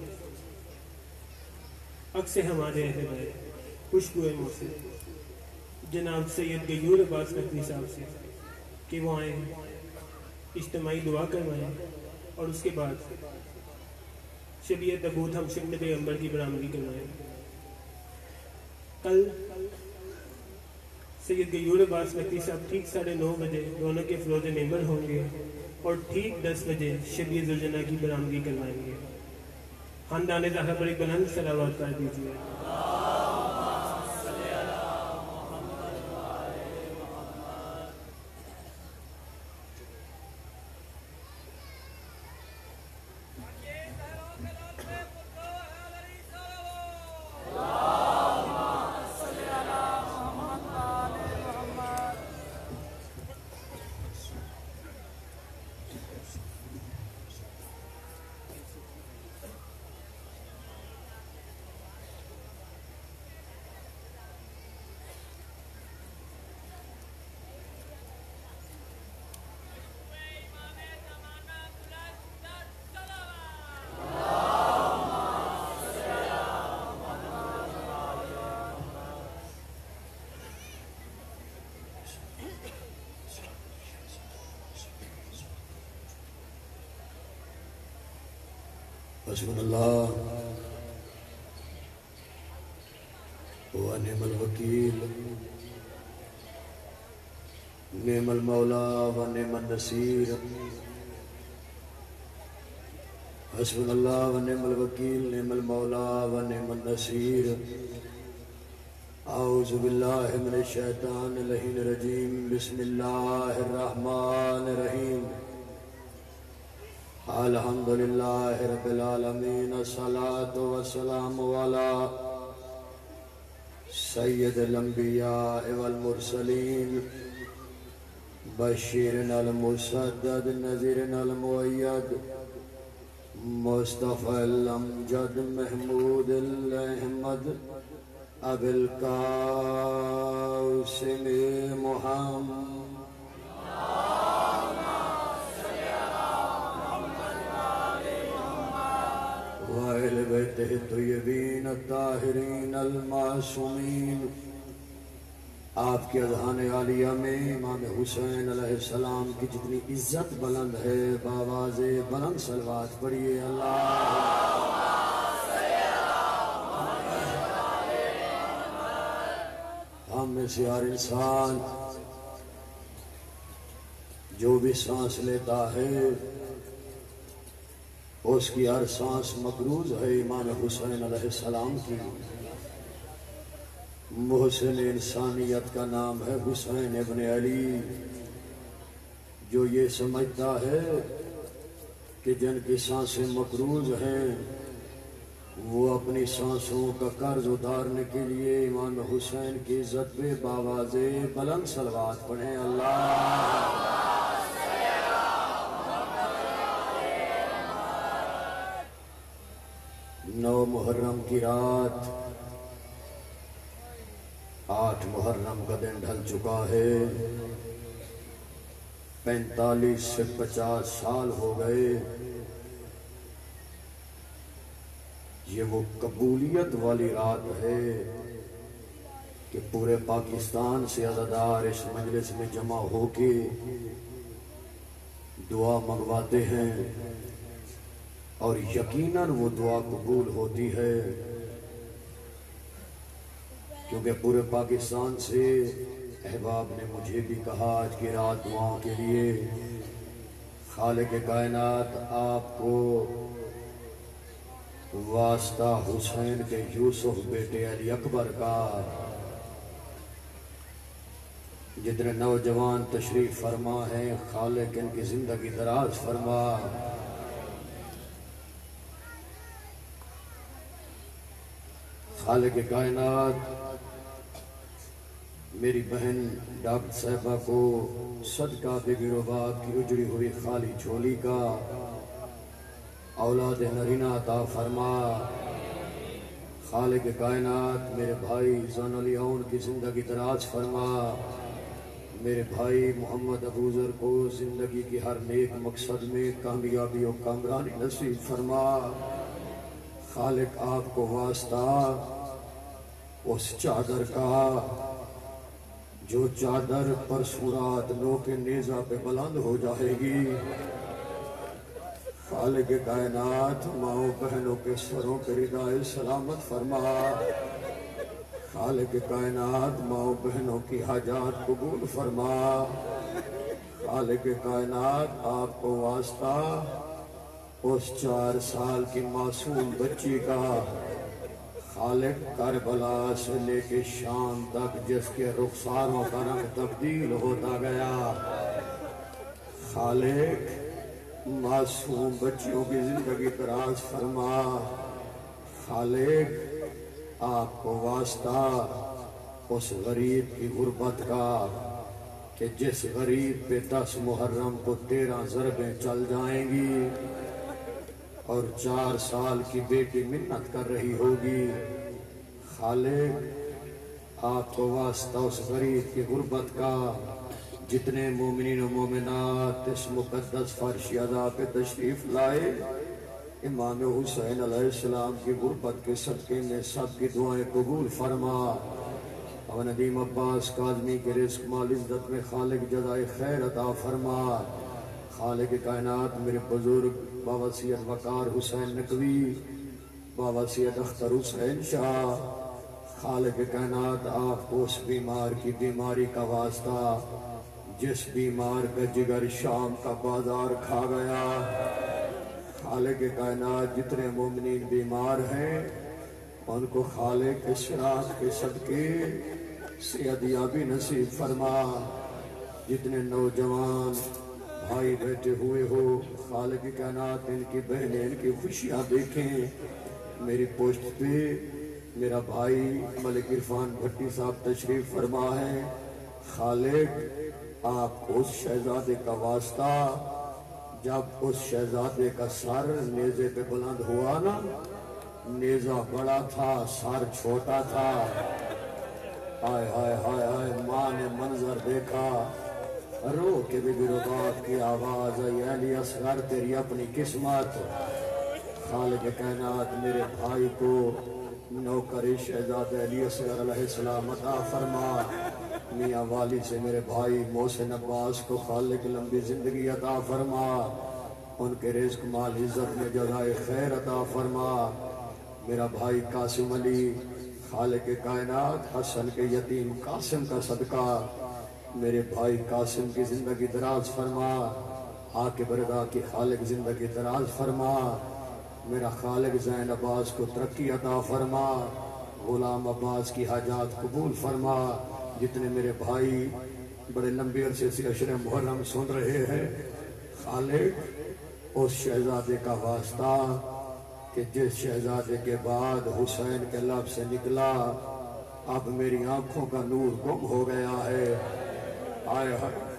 عکس ہمارے اہل بیت خوشبوئے موسی جناب سید غیور عباس نقوی صاحب سے کہ وہ آئیں اجتماعی دعا کروائیں، اور اس کے بعد شبیہ تبوت ہم شبن پیغمبر کی برآمدی کروائیں۔ کل سید غیور عباس نقوی صاحب ٹھیک ساڑھے نو بجے رونق کے فروز ممبر ہوں گے، اور ٹھیک دس بجے شبی ذوالجناح کی برآمدی کروائیں گے۔ خاندان زہرا پر ایک بلند صلوات کر دیجیے۔ حسبنا اللہ ونعم الوکیل نعم المولا ونعم النصیر حسبنا اللہ ونعم الوکیل نعم المولا ونعم النصیر اعوذ باللہ من الشیطان اللعین الرجیم بسم اللہ الرحمن الرحیم الحمدللہ رب العالمین الصلاة والسلام علی سید الانبیاء والمرسلین بشیرنا المسدد نذیرنا المؤید مصطفی الامجد محمود الاحمد ابی القاسم محمد وَأَهْلِ بَيْتِهِ الطَّيِّبِينَ الطَّاهِرِينَ الْمَعْصُومِينَ۔ آپ کے اذہان عالیہ میں امام حسین علیہ السلام کی جتنی عزت بلند ہے بآواز بلند صلوات پڑھیے اللہ۔ ہم میں سے ہر انسان جو بھی سانس لیتا ہے اس کی ہر سانس مقروض ہے امام حسین علیہ السلام کی۔ محسن انسانیت کا نام ہے حسین ابن علی، جو یہ سمجھتا ہے کہ جن کی سانسیں مقروض ہیں وہ اپنی سانسوں کا قرض اتارنے کے لیے امام حسین کی عزت پہ بآواز بلند صلوات پڑھیں اللہ۔ نو محرم کی رات، آٹھ محرم کا دن ڈھل چکا ہے، پینتالیس سے پچاس سال ہو گئے۔ یہ وہ قبولیت والی رات ہے کہ پورے پاکستان سے عزادار اس مجلس میں جمع ہو کے دعا منگواتے ہیں، اور یقیناً وہ دعا قبول ہوتی ہے، کیونکہ پورے پاکستان سے احباب نے مجھے بھی کہا آج کی رات دعاؤں کے لیے خالق کائنات آپ کو واسطہ حسین کے یوسف بیٹے علی اکبر کا، جتنے نوجوان تشریف فرما ہیں خالق ان کی زندگی دراز فرما۔ خالق کائنات میری بہن ڈاکٹر صاحبہ کو صدقہ بغیر باپ کی اجڑی ہوئی خالی جھولی کا اولاد نرینہ عطا فرما۔ خالق کائنات میرے بھائی زن علی اون کی زندگی دراز فرما۔ میرے بھائی محمد ابوذر کو زندگی کی ہر نیک مقصد میں کامیابی و کامرانی نصیب فرما۔ خالق آپ کو واسطہ اس چادر کا جو چادر پر سورات نو کے نیزہ پہ بلند ہو جائے گی۔ خالق کائنات ماؤں بہنوں کے سروں پہ ردائے سلامت فرما۔ خالق کائنات ماؤں بہنوں کی حاجات قبول فرما۔ خالق کائنات آپ کو واسطہ اس چار سال کی معصوم بچی کا، خالق کربلا سے لے کے شام تک جس کے رخساروں کا رنگ تبدیل ہوتا گیا، خالق معصوم بچیوں کی زندگی دراز فرما، خالق آپ کو واسطہ اس غریب کی غربت کا کہ جس غریب پہ دس محرم کو تیرہ ضربیں چل جائیں گی اور چار سال کی بیٹی منت کر رہی ہوگی، خالق آپ کو واسطہ اس غریب کی غربت کا، جتنے مومنین و مومنات اس مقدس فرش ادا پہ تشریف لائے، امام حسین علیہ السلام کی غربت کے صدقے میں سب کی دعائیں قبول فرما، اور ندیم عباس کاظمی کے رزق مال عزت میں خالق جزائے خیر عطا فرما، خالق کائنات میرے بزرگ بابا سید وقار حسین نقوی، بابا سید اختر حسین شاہ، خالق کائنات آپ کو اس بیمار کی بیماری کا واسطہ جس بیمار کا جگر شام کا بازار کھا گیا، خالق کائنات جتنے مومنین بیمار ہیں ان کو خالق کے شراط کے صدقے صحت یابی نصیب فرما، جتنے نوجوان بھائی بیٹھے ہوئے ہو خالق کائنات ان کی بہنیں ان کی خوشیاں دیکھیں، میری پوسٹ پہ میرا بھائی ملک عرفان بھٹی صاحب تشریف فرما ہے، خالق آپ کو اس شہزادے کا واسطہ جب اس شہزادے کا سر نیزے پہ بلند ہوا نا، نیزہ بڑا تھا سر چھوٹا تھا، آئے آئے آئے آئے ماں نے منظر دیکھا، رو کے بھی باپ کی آواز آئی، علی اصغر تیری اپنی قسمت، خالق کائنات میرے بھائی کو نوکر شہزادہ علی اصغر علیہ السلام عطا فرما، میاں والی سے میرے بھائی محسن عباس کو خالق لمبی زندگی عطا فرما، ان کے رزق مال عزت میں جزائے خیر عطا فرما، میرا بھائی قاسم علی خالق کائنات حسن کے یتیم قاسم کا صدقہ میرے بھائی قاسم کی زندگی دراز فرما، آکے بردا کی خالق زندگی دراز فرما، میرا خالق زین عباس کو ترقی عطا فرما، غلام عباس کی حاجات قبول فرما، جتنے میرے بھائی بڑے لمبے عرصے سے عشر محرم سن رہے ہیں، خالق اس شہزادے کا واسطہ کہ جس شہزادے کے بعد حسین کے لب سے نکلا اب میری آنکھوں کا نور گم ہو گیا ہے، آئے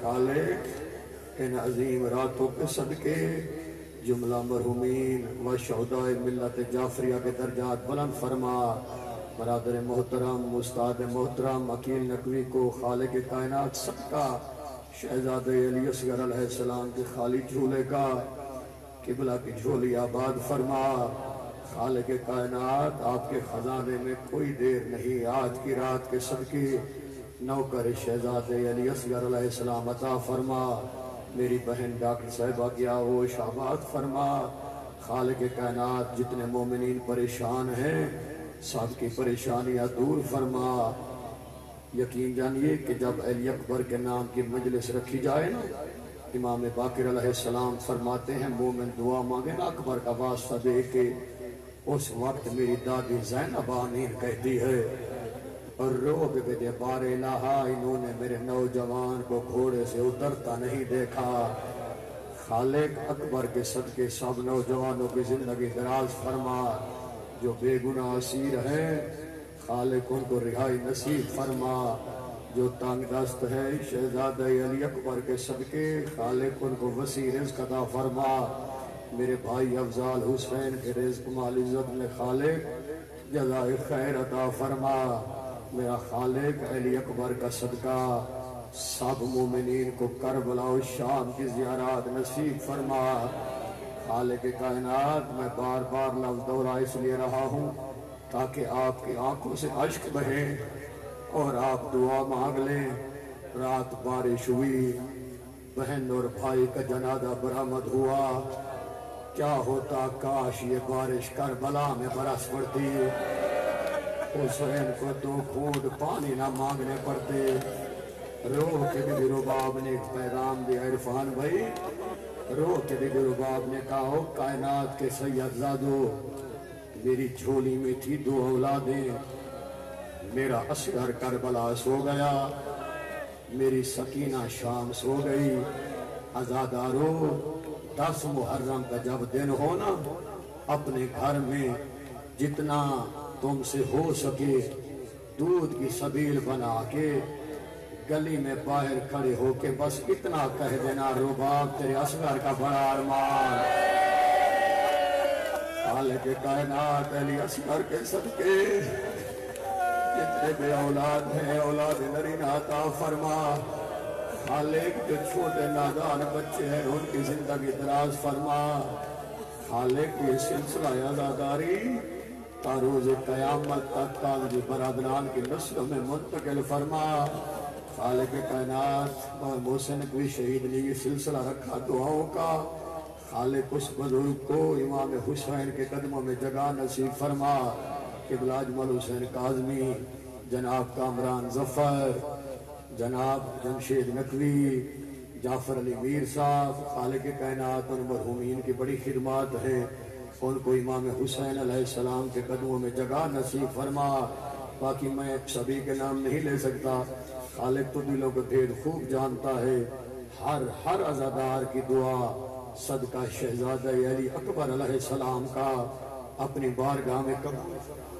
خالق ان عظیم راتوں کے صدقے جملہ مرحومین و شہداء ملت جعفریہ کے درجات بلند فرما، برادر محترم استاد محترم عقیل نقوی کو خالق کائنات صدقہ شہزادہ علی اصغر علیہ السلام کے خالی جھولے کا قبلہ کی جھولی آباد فرما، خالق کائنات آپ کے خزانے میں کوئی دیر نہیں، آج کی رات کے صدقے نوکر شہزادہ علی اصغر علیہ السلام عطا فرما، میری بہن ڈاکٹر صاحبہ کی آغوش آباد فرما، خالق کائنات جتنے مومنین پریشان ہیں سب کی پریشانیاں دور فرما، یقین جانیے کہ جب علی اکبر کے نام کی مجلس رکھی جائے نا، امام باقر علیہ السلام فرماتے ہیں مومن دعا مانگے نا اکبر کا واسطہ دے کے، اس وقت میری دادی زینب آمین کہتی ہے، اور روب بدے بار الہا انہوں نے میرے نوجوان کو گھوڑے سے اترتا نہیں دیکھا، خالق اکبر کے صدقے سب نوجوانوں کی زندگی دراز فرما، جو بے گناہ اسیر ہیں خالق ان کو رہائی نصیب فرما، جو تنگ دست ہے شہزادہ علی اکبر کے صدقے خالق ان کو وسیع رزق عطا فرما، میرے بھائی افضال حسین کے رزق مال عزت میں خالق جزائے خیر عطا فرما، میرا خالق علی اکبر کا صدقہ سب مومنین کو کربلا و شام کی زیارات نصیب فرما، خالق کائنات میں بار بار لفظ دورہ اس لیے رہا ہوں تاکہ آپ کی آنکھوں سے اشک بہے اور آپ دعا مانگ لیں، رات بارش ہوئی بہن اور بھائی کا جنازہ برآمد ہوا، کیا ہوتا کاش یہ بارش کربلا میں برس پڑتی، حسین کو دو گھونٹ پانی نہ مانگنے پڑتے، رو کے بی بی رباب نے ایک پیغام دیا عرفان بھائی، رو کے بی بی رباب نے کہا ہو کائنات کے سید زادو، میری جھولی میں تھی دو اولادیں، میرا اصغر کربلا سو گیا، میری سکینہ شام سو گئی، عزادارو دس محرم کا جب دن ہونا اپنے گھر میں جتنا تم سے ہو سکے دودھ کی سبیل بنا کے گلی میں باہر کھڑے ہو کے بس اتنا کہہ دینا رباب تیرے اصغر کا بڑا ارمان، خالق کائنات علی اصغر کے صدقے جتنے بے اولاد ہیں اولاد نرین عطا فرما، خالق جو چھوٹے نادان بچے ہیں ان کی زندگی دراز فرما، خالق یہ سلسلہ عزاداری تا روز قیامت تک تاج برادران کی نسلوں میں منتقل فرما، خالق کائنات اور محسن کوئی شہید نے یہ سلسلہ رکھا دعاؤں کا، خالق اس بزرگ کو امام حسین کے قدموں میں جگہ نصیب فرما، قبلہ اجمل حسین کاظمی، جناب کامران ظفر، جناب جمشید نقوی، جعفر علی میر صاحب، خالق کائنات ان مرحومین کی بڑی خدمات ہیں، ان کو امام حسین علیہ السلام کے قدموں میں جگہ نصیب فرما، باقی میں سبھی کے نام نہیں لے سکتا، خالق تو دلوں کو بھید خوب جانتا ہے، ہر ہر عزادار کی دعا صدقہ شہزادہ علی اکبر علیہ السلام کا اپنی بارگاہ میں قبول فرما۔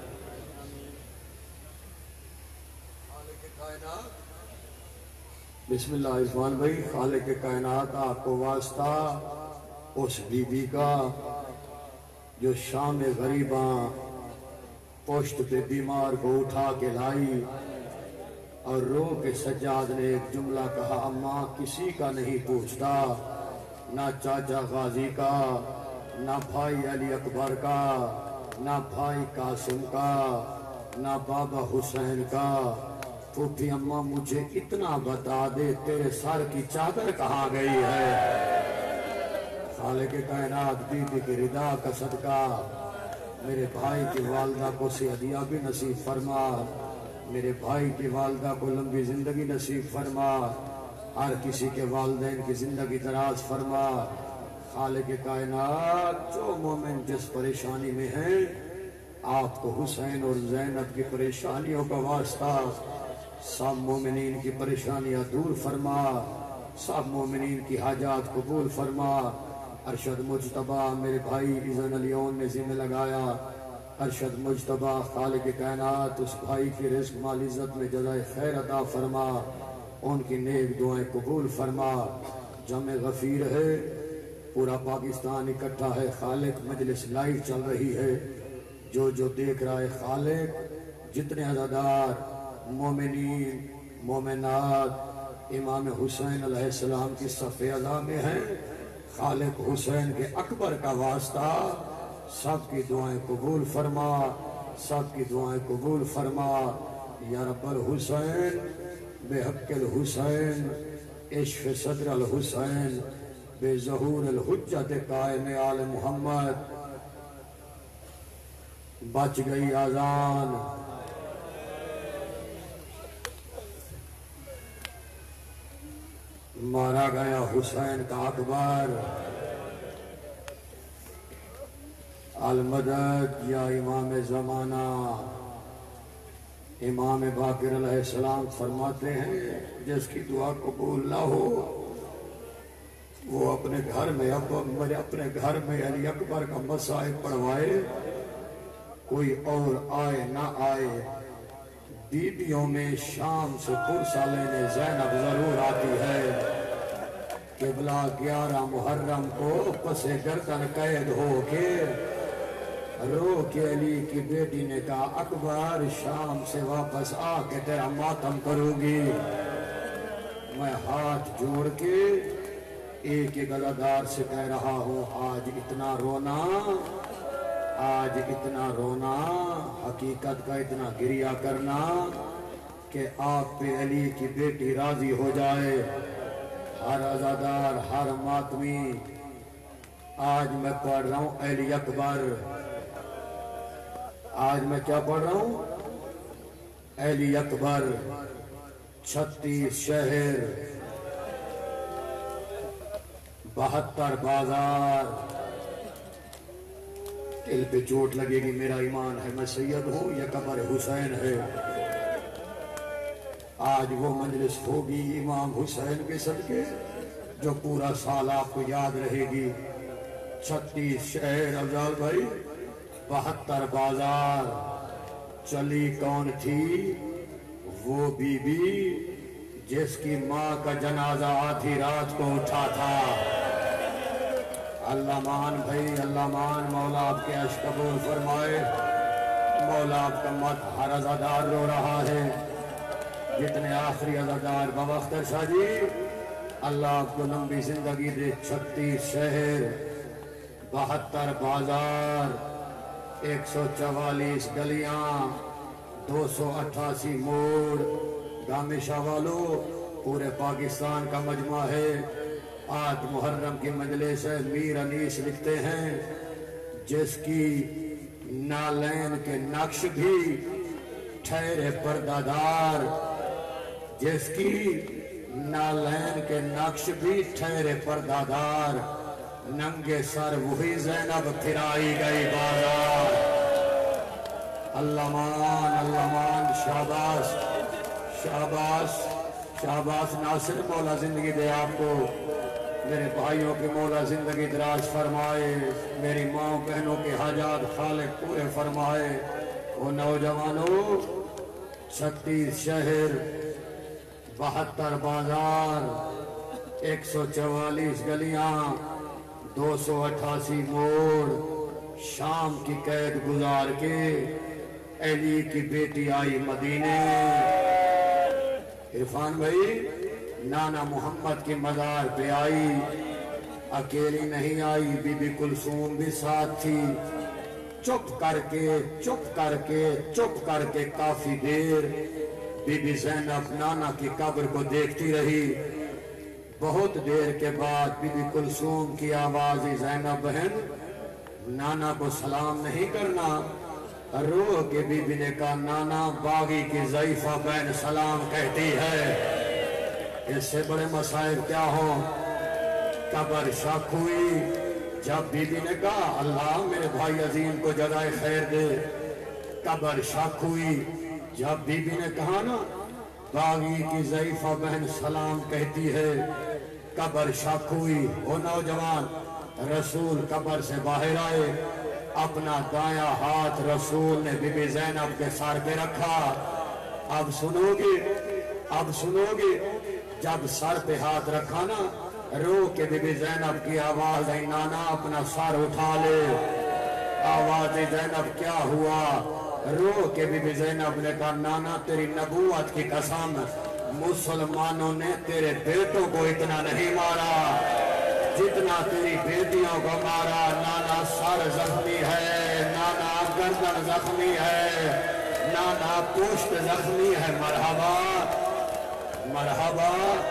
بسم اللہ عثمان بھائی، خالق کائنات آپ کو واسطہ اس بی بی کا جو شام غریباں پشت پہ بیمار کو اٹھا کے لائی اور رو کے سجاد نے ایک جملہ کہا اماں کسی کا نہیں پوچھتا، نہ چاچا غازی کا، نہ بھائی علی اکبر کا، نہ بھائی قاسم کا، نہ بابا حسین کا، پھوپھی اماں مجھے اتنا بتا دے تیرے سر کی چادر کہاں گئی ہے؟ خالق کائنات بی بی کی رضا کا صدقہ میرے بھائی کی والدہ کو صحت بھی نصیب فرما، میرے بھائی کی والدہ کو لمبی زندگی نصیب فرما، ہر کسی کے والدین کی زندگی دراز فرما، خالق کائنات جو مومن جس پریشانی میں ہیں آپ کو حسین اور زینب کی پریشانیوں کا واسطہ سب مومنین کی پریشانیاں دور فرما، سب مومنین کی حاجات قبول فرما، ارشد مجتبہ میرے بھائی اذن علیون نے ذمہ لگایا، ارشد مجتبہ خالق کائنات اس بھائی کی رزق مال عزت میں جزائے خیر عطا فرما، ان کی نیک دعائیں قبول فرما، جمع غفیر ہے، پورا پاکستان اکٹھا ہے، خالق مجلس لائیو چل رہی ہے، جو جو دیکھ رہا ہے خالق جتنے عزادار مومنین مومنات امام حسین علیہ السلام کی صف اعلیٰ میں ہیں، خالق حسین کے اکبر کا واسطہ سب کی دعائیں قبول فرما، سب کی دعائیں قبول فرما، یا رب الحسین بے حق الحسین عشق صدر الحسین بے ظہور الحجت قائم آل محمد، بچ گئی آذان، مارا گیا حسین کا اکبر، المدد یا امام زمانہ، امام باقر علیہ السلام فرماتے ہیں جس کی دعا قبول نہ ہو وہ اپنے گھر میں میرے اپنے گھر میں علی اکبر کا مصائب پڑھوائے، کوئی اور آئے نہ آئے، بیبیوں میں شام سے پرسہ لینے زینب ضرور آتی ہے، قبلہ گیارہ محرم کو پس گردن قید ہو کے رو کے علی کی بیٹی نے کہا اکبر شام سے واپس آ کے تیرا ماتم کروں گی، میں ہاتھ جوڑ کے ایک ایک عزادار سے کہہ رہا ہوں آج اتنا رونا، آج اتنا رونا، حقیقت کا اتنا گریہ کرنا کہ آپ پہ علی کی بیٹی راضی ہو جائے، ہر عزادار ہر ماتمی آج میں پڑھ رہا ہوں علی اکبر، آج میں کیا پڑھ رہا ہوں علی اکبر، छत्तीस शहर, बहत्तर बाजार। दिल पे चोट लगेगी, मेरा ईमान है मैं सैयद हूं, यह कब्र हुसैन है। आज वो मजलिस होगी इमाम हुसैन के सदके जो पूरा साल आपको याद रहेगी। छत्तीस शहर अफजाल भाई, बहत्तर बाजार। चली कौन थी वो बीबी जिसकी माँ का जनाजा आधी रात को उठा था। अल्लाह मान भाई, अल्लाह मान। मौला आपके अश कबूल फरमाए। मौला आपका मत हर अज़ादार रो रहा है, जितने आखिरी अज़ादार बाबा अख्तर शाह जी, अल्लाह आपको लंबी जिंदगी दे। छत्तीस शहर, बहत्तर बाजार, एक सौ चवालीस गलियां, दो सौ अट्ठासी मोड़। गामिशा वालों, पूरे पाकिस्तान का मजमा है। आज मुहर्रम की मजलिस है। मीर अनीस लिखते हैं, जिसकी नालैन के नक्श भी ठहरे पर्दादार, जिसकी नालैन के नक्श भी ठहरे पर्दादार, नंगे सर वही ज़ैनब फिराई गई बाजार। अल्लाह मान, अल्लाह मान। शाबाश शाबाश शाबाश। नासिर मौला जिंदगी दे आपको, मेरे भाइयों के मौला जिंदगी दराज फरमाए। मेरी माँ बहनों के हाजात खालिक पूरे फरमाए। वो नौजवानों, छत्तीस शहर, बहत्तर बाजार, एक सौ चवालीस गलियां, दो सौ अट्ठासी मोड़। शाम की कैद गुजार के अली की बेटी आई मदीने। इरफान भाई, नाना मोहम्मद की मज़ार पे आई, अकेली नहीं आई, बीबी कुलसूम भी साथ थी। चुप करके चुप करके चुप करके काफी देर बीबी ज़ैनब नाना की कब्र को देखती रही। बहुत देर के बाद बीबी कुलसूम की आवाज, ज़ैनब बहन, नाना को सलाम नहीं करना। रो के बीबी ने कहा, नाना बागी की ज़ईफ़ा बहन सलाम कहती है। इससे बड़े मसाइल क्या हो। कब्र शक हुई जब बीबी ने कहा, अल्लाह मेरे भाई अजीम को जज़ाए खैर दे। कब्र शक हुई जब बीबी ने कहा ना, बागी की ज़ईफ़ा बहन सलाम कहती है। कब्र शक हुई। वो नौजवान रसूल कब्र से बाहर आए, अपना दाया हाथ रसूल ने बीबी ज़ैनब के सर पे रखा। अब सुनोगे, अब सुनोगे। जब सर पे हाथ रखा ना, रो के बीबी ज़ैनब की आवाज आई, नाना अपना सर उठा ले। आवाज ज़ैनब, क्या हुआ। रो के बीबी ज़ैनब ने कहा, नाना तेरी नबूवत की कसम, मुसलमानों ने तेरे बेटों को इतना नहीं मारा जितना तेरी बेटियों को मारा। नाना सर जख्मी है, नाना गर्दन जख्मी है, नाना पुष्ट जख्मी है। मरहबा मरहबा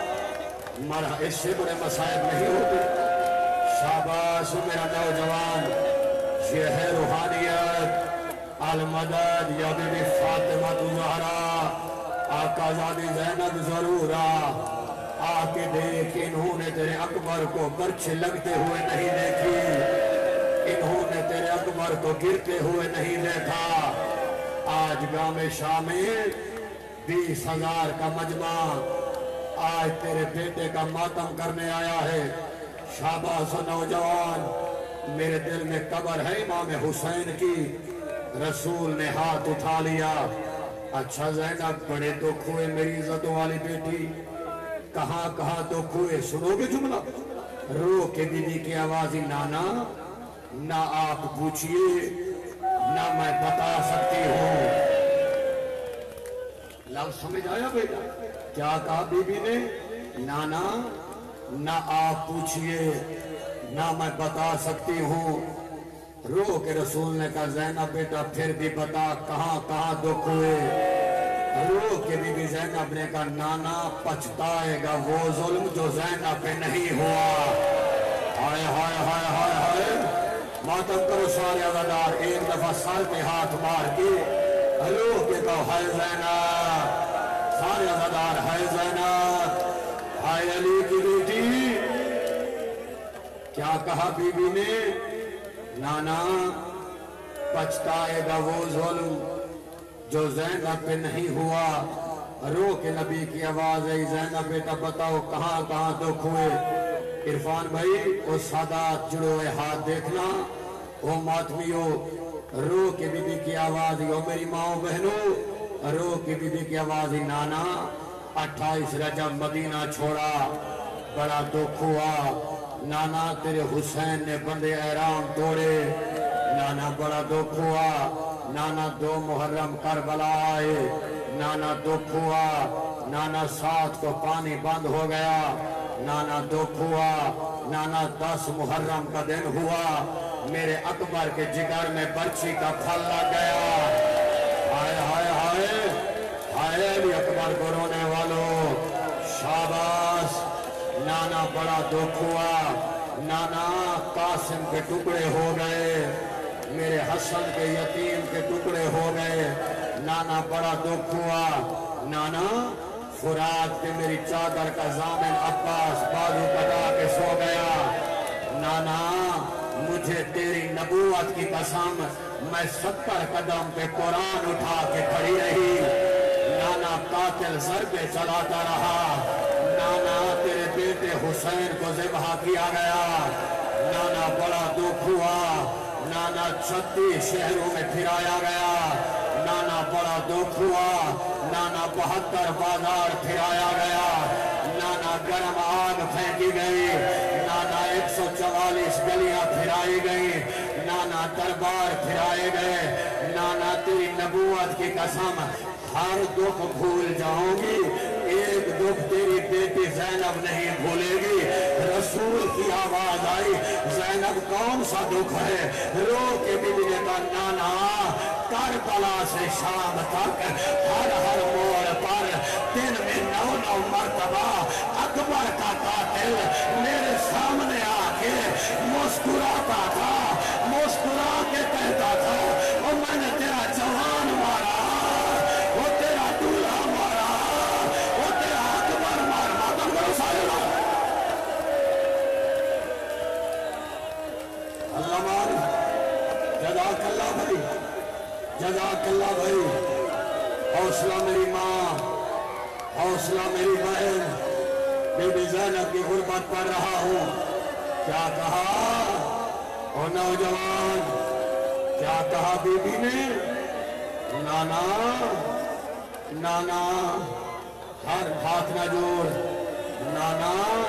मरह इससे बड़े मसाइब नहीं होते। शाबाश मेरा नौजवान, ये है रूहानियत। अल-मदद या बीबी फातिमा ज़हरा, आकाज़ादी ज़ैनब ज़रूरा। आके देख, इन्होंने तेरे अकबर को बर्छे लगते हुए नहीं देखी, इन्होंने तेरे अकबर को गिरते हुए नहीं देखा। आज गामे शाह में बीस हजार का मजमा आज तेरे बेटे का मातम करने आया है। शाबाश नौजवान, मेरे दिल में कब्र है इमाम हुसैन की। रसूल ने हाथ उठा लिया। अच्छा ज़ैनब, बड़े दुख हुए मेरी इज्जतों वाली बेटी। कहाँ कहाँ दुख हुए, सुनोगे जुमला। रो के बीबी की आवाज, नाना ना आप पूछिए ना मैं बता सकती हूँ। लफ्ज़ समझ आया बेटा? क्या कहा बीबी ने? नाना ना आप पूछिए ना मैं बता सकती हूँ। रो के रसूल ने कहा, ज़ैनब बेटा फिर भी बता कहाँ कहाँ दुख हुए। रो के बीबी ज़ैनब ने कहा, नाना पछताएगा वो जुल्म जो ज़ैनब पे नहीं हुआ। हाय हाय हाय हाय हाय। मातम करो सारे अज़ादार, एक दफा सर पे हाथ मार के रो के कहो, हाय ज़ैनब सारे अज़ादार है ज़ैनब, हाय अली की बेटी। क्या कहा बीबी ने? नाना पछताएगा वो जुल्म जो ज़ैनब पे नहीं हुआ। रो के नबी की आवाज आई, ज़ैनब बेटा बताओ कहाँ कहाँ दुख हुए। इरफान भाई वो सादात जुड़े हुए हाथ देखना, वो मातमियों रो के बीबी की आवाज, यो मेरी माओ बहनों रो के बीबी की आवाज, नाना अट्ठाईस रजब मदीना छोड़ा, बड़ा दुख हुआ। नाना तेरे हुसैन ने बंदे एहराम तोड़े, नाना बड़ा दुख हुआ। नाना दो मुहर्रम करबला आए, नाना दुख हुआ। नाना सात को पानी बंद हो गया, नाना दुख हुआ। नाना दस मुहर्रम का दिन हुआ, मेरे अकबर के जिगर में बर्छी का फल लग गया। हाय हाय हाय हाय अली अकबर को रोने वालों शाबाश। नाना बड़ा दुख हुआ। नाना कासिम के टुकड़े हो गए, मेरे हसन के यतीम के टुकड़े हो गए। नाना बड़ा दुख हुआ। नाना फुरात के मेरी चादर का जामिन अब्बास बाजू कटा के सो गया। नाना मुझे तेरी नबूवत की कसम, मैं सत्तर कदम पे कुरान उठा के खड़ी रही। नाना कातिल सर पे चलाता रहा। नाना तेरे बेटे हुसैन को ज़िबह किया गया। नाना बड़ा दुख हुआ। नाना छत्तीस शहरों में फिराया गया। नाना बड़ा दुख हुआ। नाना बहत्तर बाजार फिराया गया। नाना गर्म आग फेंकी गई। नाना एक सौ चवालीस गलियां फिराई गई। नाना दरबार फिराए गए। नाना तेरी नबूवत की कसम, हर दुख भूल जाऊंगी, एक दुख तेरी बेटी ज़ैनब नहीं भूलेगी। रसूल की आवाज आई, ज़ैनब कौन सा दुख है? रो के बीबी ने कहा, नाना करबला से शाम तक हर हर मोड़ पर दिन में नौ नौ मर्तबा अकबर का कातिल मेरे सामने आके मुस्कुराता था, मुस्कुरा के कहता था, और मैंने तेरा जवान मारा, वो तेरा दूल्हा मारा, वो तेरा अकबर मारा। मातम करो सारे लोग, अल्लाह मार, जज़ाकल्लाह भाई, जज़ाकल्लाह भाई। हौसला मेरी माँ, हौसला मेरी बहन, बीबी ज़ैनब की गुर्बत पर रहा हूँ। क्या कहा ओ नौजवान, क्या कहा बीबी ने? नाना नाना हर हाथ न जोड़, नाना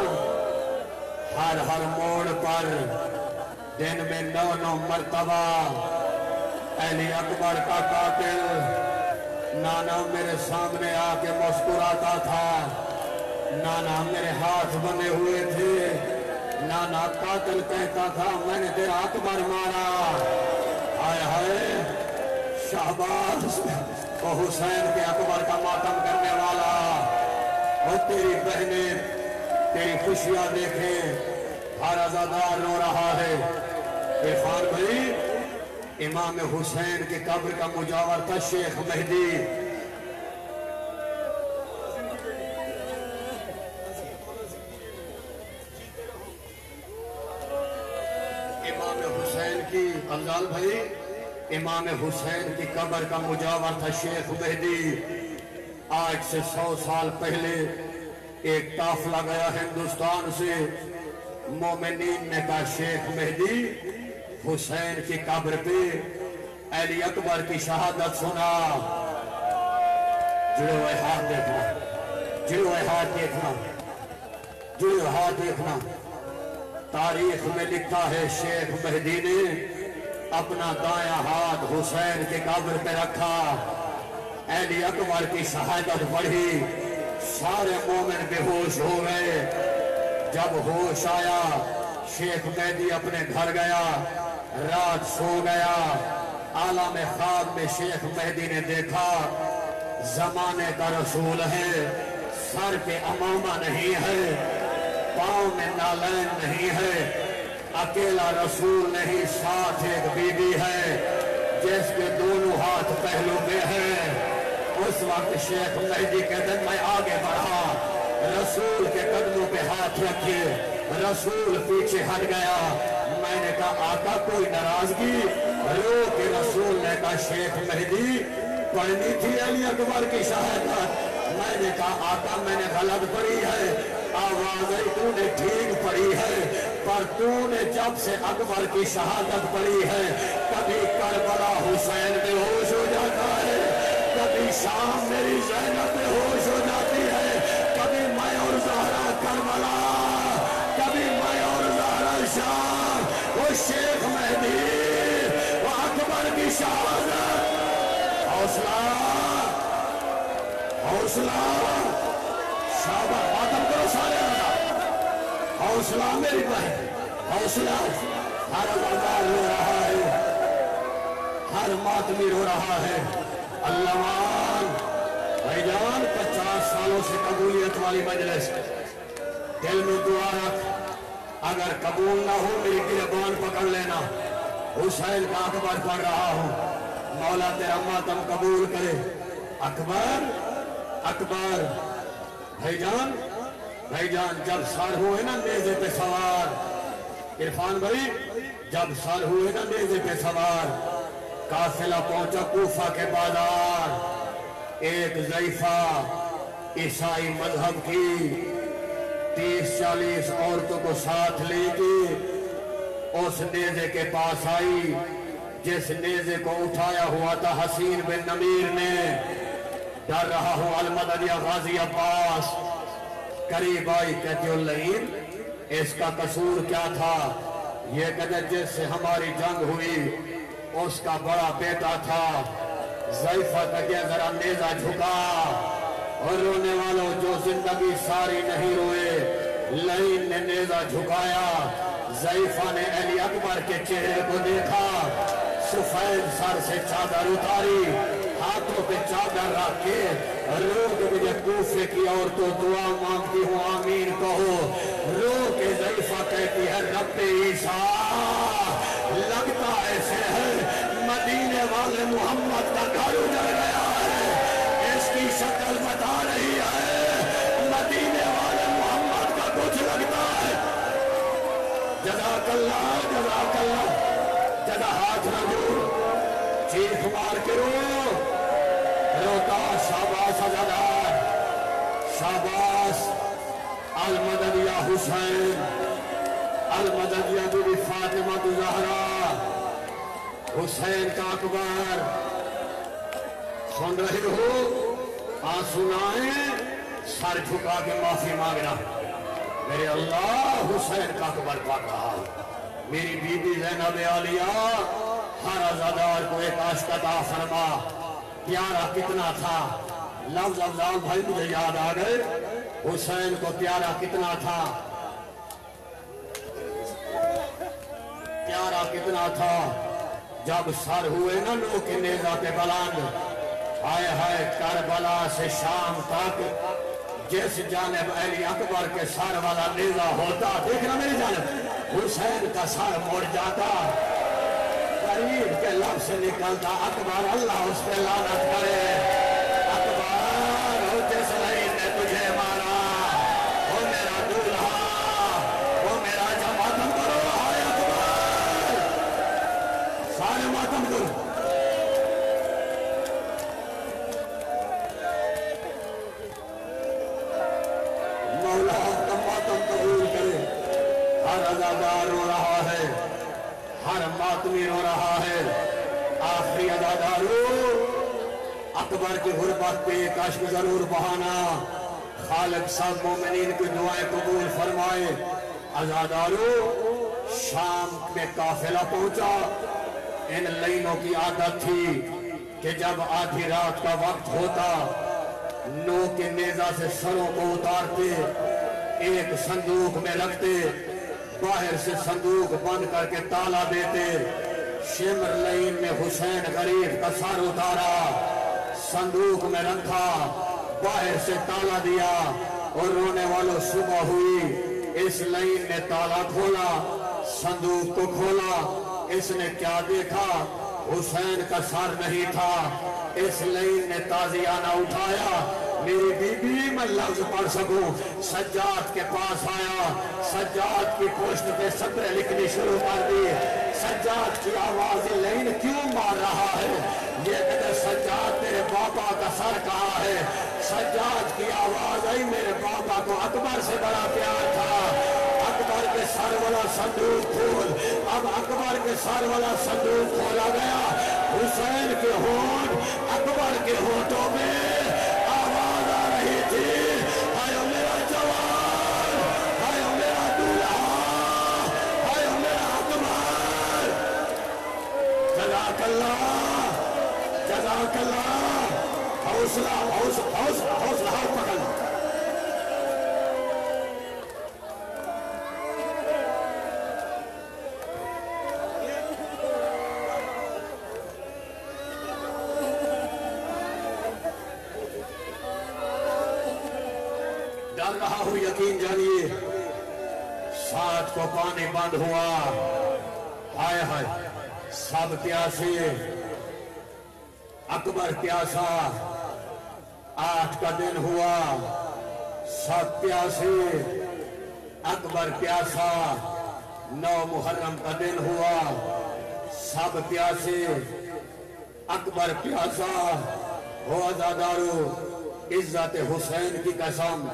हर हर मोड़ पर दिन में नौ नौ मर्तबा अली अकबर का कातिल नाना मेरे सामने आके मुस्कुराता था। नाना मेरे हाथ बने हुए थे। नाना कातिल कहता था, मैंने तेरा अकबर मारा। हाय हाय शाबाश, वो हुसैन के अकबर का मातम करने वाला। और तेरी बहनें तेरी खुशियां देखें, हर अज़ादार रो रहा है। इरफान भाई, इमाम हुसैन की कब्र का मुजावर था शेख मेहदी। इमाम हुसैन की अफजाल भाई, इमाम हुसैन की कब्र का मुजावर था शेख मेहदी। आज से सौ साल पहले एक काफिला गया हिंदुस्तान से। मोमिनीन ने कहा, शेख मेहदी हुसैन की कब्र पे अली अकबर की शहादत सुना। जुड़े हुए हाथ देखना, जुड़े हुए हाथ देखना, जुड़े हुए हाथ देखना। तारीख में लिखा है, शेख मेहदी ने अपना दायां हाथ हुसैन की कब्र पे रखा। अली अकबर की शहादत बढ़ी, सारे मोमिन बेहोश हो गए। जब होश आया, शेख मेहदी अपने घर गया, रात सो गया। आलम ख्वाब में शेख मेहदी ने देखा, जमाने का रसूल है, सर पे अमामा नहीं है, पाँव में नालैन नहीं है, अकेला रसूल नहीं, साथ एक बीबी है जिसके दोनों हाथ पहलू में है। उस वक्त शेख मेहदी कहते मैं आगे बढ़ा, रसूल के कदमों पे हाथ रखे, रसूल पीछे हट गया। मैंने कहा आका कोई नाराजगी? रो के रसूल ने कहा शेख मेहदी पढ़नी थी अली अकबर की शहादत। मैंने कहा आका मैंने गलत पढ़ी है। आवाज आई तूने ठीक पढ़ी है, पर तूने जब से अकबर की शहादत पढ़ी है, कभी करबला हुसैन बेहोश हो जाता है, कभी शाम मेरी ज़ैनब बेहोश हो जाती है, कभी मैं और ज़हरा करबला, कभी मैं और ज़हरा शाम। वो शेख मेहदी, वो अकबर की शहादत। हौसला हौसला, शाबाश, मातम करो सारे लगा। हौसला मेरी बहन, हौसला। हर बाजार रो रहा है, हर मातमी रो रहा है। अल्लाह भाईजान पचास सालों से कबूलियत वाली मजलिस, दिल में दुआ रख, अगर कबूल ना हो मेरी गिरबान पकड़ लेना। हुसैन का अकबर पढ़ रहा हूं, मौला तेरा मातम कबूल करे। अकबर अकबर भाईजान भाईजान जब सर हुए ना नेज़े पे सवार, इरफान भाई जब सर हुए ना नेज़े पे सवार, काफिला पहुंचा कूफा के बाजार। एक ज़ईफा ईसाई मजहब की तीस चालीस औरतों को साथ लेके उस नेज़े के पास आई जिस नेज़े को उठाया हुआ था हसीन बिन नमीर ने। डर रहा हूं अलमदद या गाजी अब्बास। करीब आई, कहती हो लईन इसका कसूर क्या था? ये कहते जिससे हमारी जंग हुई उसका बड़ा बेटा था। ज़ईफा कहते जरा नेज़ा झुका, और रोने वालों जो जिंदगी सारी नहीं रोए। लईन ने नेज़ा झुकाया, ज़ईफा ने अली अकबर के चेहरे को देखा, सफेद सर से चादर उतारी, हाथों पे चादर रख के रो के मुझे कूफे की औरतों दुआ मांगती हूँ आमीन कहो। रो के ज़ईफा कहती है रब्बे ईसा लगता ऐसे है मदीने वाले मोहम्मद का घर उजड़ गया है, इसकी शक्ल बता रही है मदीने वाले मोहम्मद का कुछ लगता है। जज़ाकल्लाह जज़ाकल्लाह, जदा हाथ रखो, चीख मार के रो, रोता शाबाश अज़ादार, शाबाश। अल-मदद या हुसैन, अल-मदद या बीबी फातिमा ज़हरा, हुसैन का अकबर। सुन रहे हो? आंसू ना आए, सर झुका के माफी मांगना। मेरे अल्लाह हुसैन का अकबर पढ़ रहा है। मेरी बीबी ज़ैनब आलिया, हर अज़ादार को एक आशिक़ अता फरमा। प्यारा कितना था, लफ्ज़ अफ़ज़ाल भाई मुझे याद आ गए। हुसैन को प्यारा कितना था, प्यारा कितना था। जब सर हुए ना लोग के नेज़ा पे बुलंद, आए हाय करबला से शाम तक जिस जानिब अली अकबर के सर वाला नेज़ा होता, देखना मेरी जानिब हुसैन का सर मुड़ जाता, करीब के लब से निकलता अकबर अल्लाह उस पे लानत करे। अकबर जिस लईन ने तुझे मारा वो मेरा दूल्हा, वो मेरा जब मातम करो हाय अकबर, सारे मातम करो। मौला का मातम कबूल करे। हर अज़ादार रो रहा है, हर मातमी रो रहा है। आखिरी अज़ादारो अकबर की गुरबत पे एक अश्क जरूर बहाना। खालिक सब मोमिनीन की दुआएं कबूल फरमाए। अज़ादारो शाम में काफिला पहुंचा। इन लाइनों की आदत थी कि जब आधी रात का वक्त होता, नो के नेजा से सरों को उतारते, एक संदूक में रखते, बाहर से संदूक बंद करके ताला देते। शिमर लाइन में हुसैन गरीब का सर उतारा, संदूक में रखा, बाहर से ताला दिया और रोने वालों सुबह हुई। इस लाइन ने ताला खोला, संदूक को खोला। इसने क्या देखा? حسین کا سر نہیں تھا، اس لائن نے تازیانہ اٹھایا۔ میری بی بی میں لفظ پڑھ سکوں، سجاد کے پاس آیا، سجاد کی پشت پہ سطریں لکھنی شروع کر دی۔ سجاد کی آواز لائن کیوں مار رہا ہے؟ یہ کہتے سجاد تیرے بابا کا سر کہاں ہے؟ سجاد کی آواز آئی میرے بابا کو اکبر سے بڑا پیار تھا، اکبر کے سر والا صندوق کھول۔ اب اکبر کے سر والا صندوق کھولا گیا، حسین کے ہونٹ اکبر کے ہونٹوں میں آواز آ رہی تھی، آئے میرا جوان، آئے میرا دولہا، آئے میرا اکبر۔ جزاک اللہ، جزاک اللہ۔ حوصلہ حوصلہ حوصلہ حوصلہ پکڑ۔ ڈر رہا ہوں یقین جانیے، ساتھ کو پانی بند ہوا، ہائے ہائے سب پیاسے، اکبر پیاسا، آٹھ کا دن ہوا، سب پیاسے، اکبر پیاسا، نو محرم کا دن ہوا، سب پیاسے، اکبر پیاسا، ہو عزادارو عزت حسین کی قسم،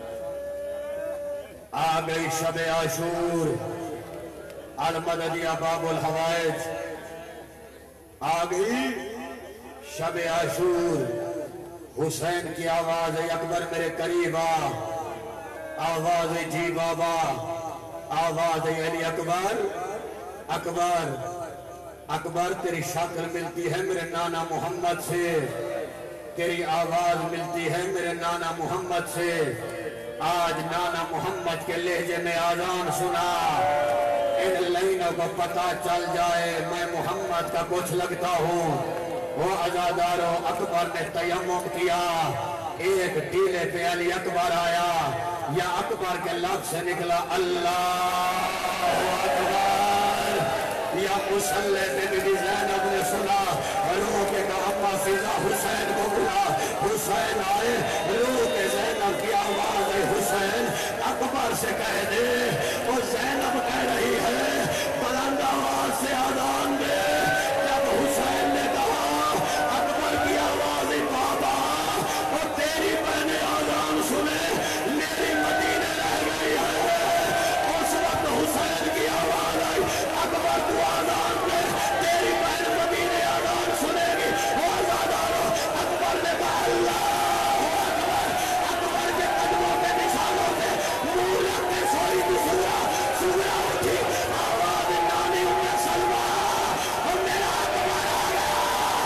آ گئی شب عاشور، المددیہ باب الحوائج، آ گئی شب عاشور، حسین کی آواز ہے اکبر میرے قریب آ، آواز ہے جی بابا، آواز ہے علی اکبر، اکبر اکبر تیری شکل ملتی ہے میرے نانا محمد سے، تیری آواز ملتی ہے میرے نانا محمد سے، آج نانا محمد کے لہجے میں آذان سنا، ان لائنوں کو پتہ چل جائے میں محمد کا کچھ لگتا ہوں۔ وہ عزادارو اکبر نے تیمم کیا، ایک ٹیلے پہ علی اکبر آیا، یا اکبر کے لفظ سے نکلا اللہ اکبر، یا مسلح پہ بی بی زینب نے سنا، روح کے کہا فضا حسین کو بلا، حسین آئے، روح کے زینب کی آواز ہے حسین اکبر سے کہہ دے، وہ زینب کہہ رہی ہے بلند آواز سے آذان دے، جب حسین نے کہا اکبر کی آواز ہے بابا، اور تیری بہنیں آذان سنے میری مدینے رہ گئی ہے، اس وقت حسین کی آواز آئی اکبر تو آذان دے، تیری بہن مدینے آذان سنے گی، وہ عزادارو اکبر نے کہا اللہ اکبر، اکبر کے قدموں کے نشانوں سے منہ لگ کے سوئی کی سورا سورا اٹھی، آواز نانی ام سلمہ، اور میرا اکبر آ گیا،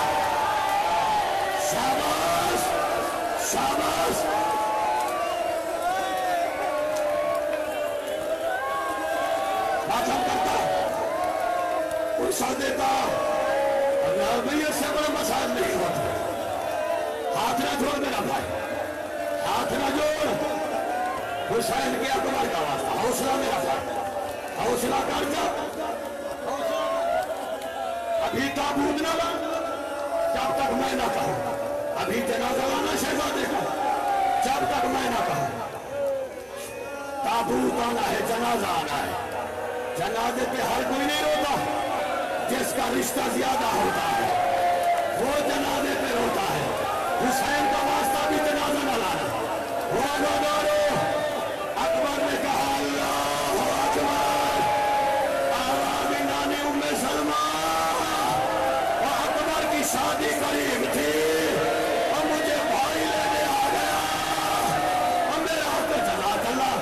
شاباش شاباش۔ باتم کرتا اسا دیتا اللہ بھئی اس سے بڑا مسائل نہیں ہوتا، ہاتھ نہ جوڑ میرا بھائی، ہاتھ نہ جوڑ، حسین کے اکبر کا واسطہ، حوصلہ میرا بھائی، حوصلہ کر جا، ابھی تابوت نہ لا جب تک میں نہ کہوں، ابھی جنازہ لانا شہزادے کا جب تک میں نہ کہوں، تابوت آنا ہے، جنازہ آنا ہے، جنازے پہ ہر کوئی نہیں روتا، جس کا رشتہ زیادہ ہوتا ہے وہ جنازے پہ روتا ہے، حسین کا واسطہ بھی جنازہ نہ لانا، وہ عزادارو اکبر نے کہا اللہ اکبر، آواز نانی ام سلمہ، اور اکبر کی شادی قریب تھی، اور مجھے بھائی لینے آ گیا، اور میرا حق جزاک اللہ۔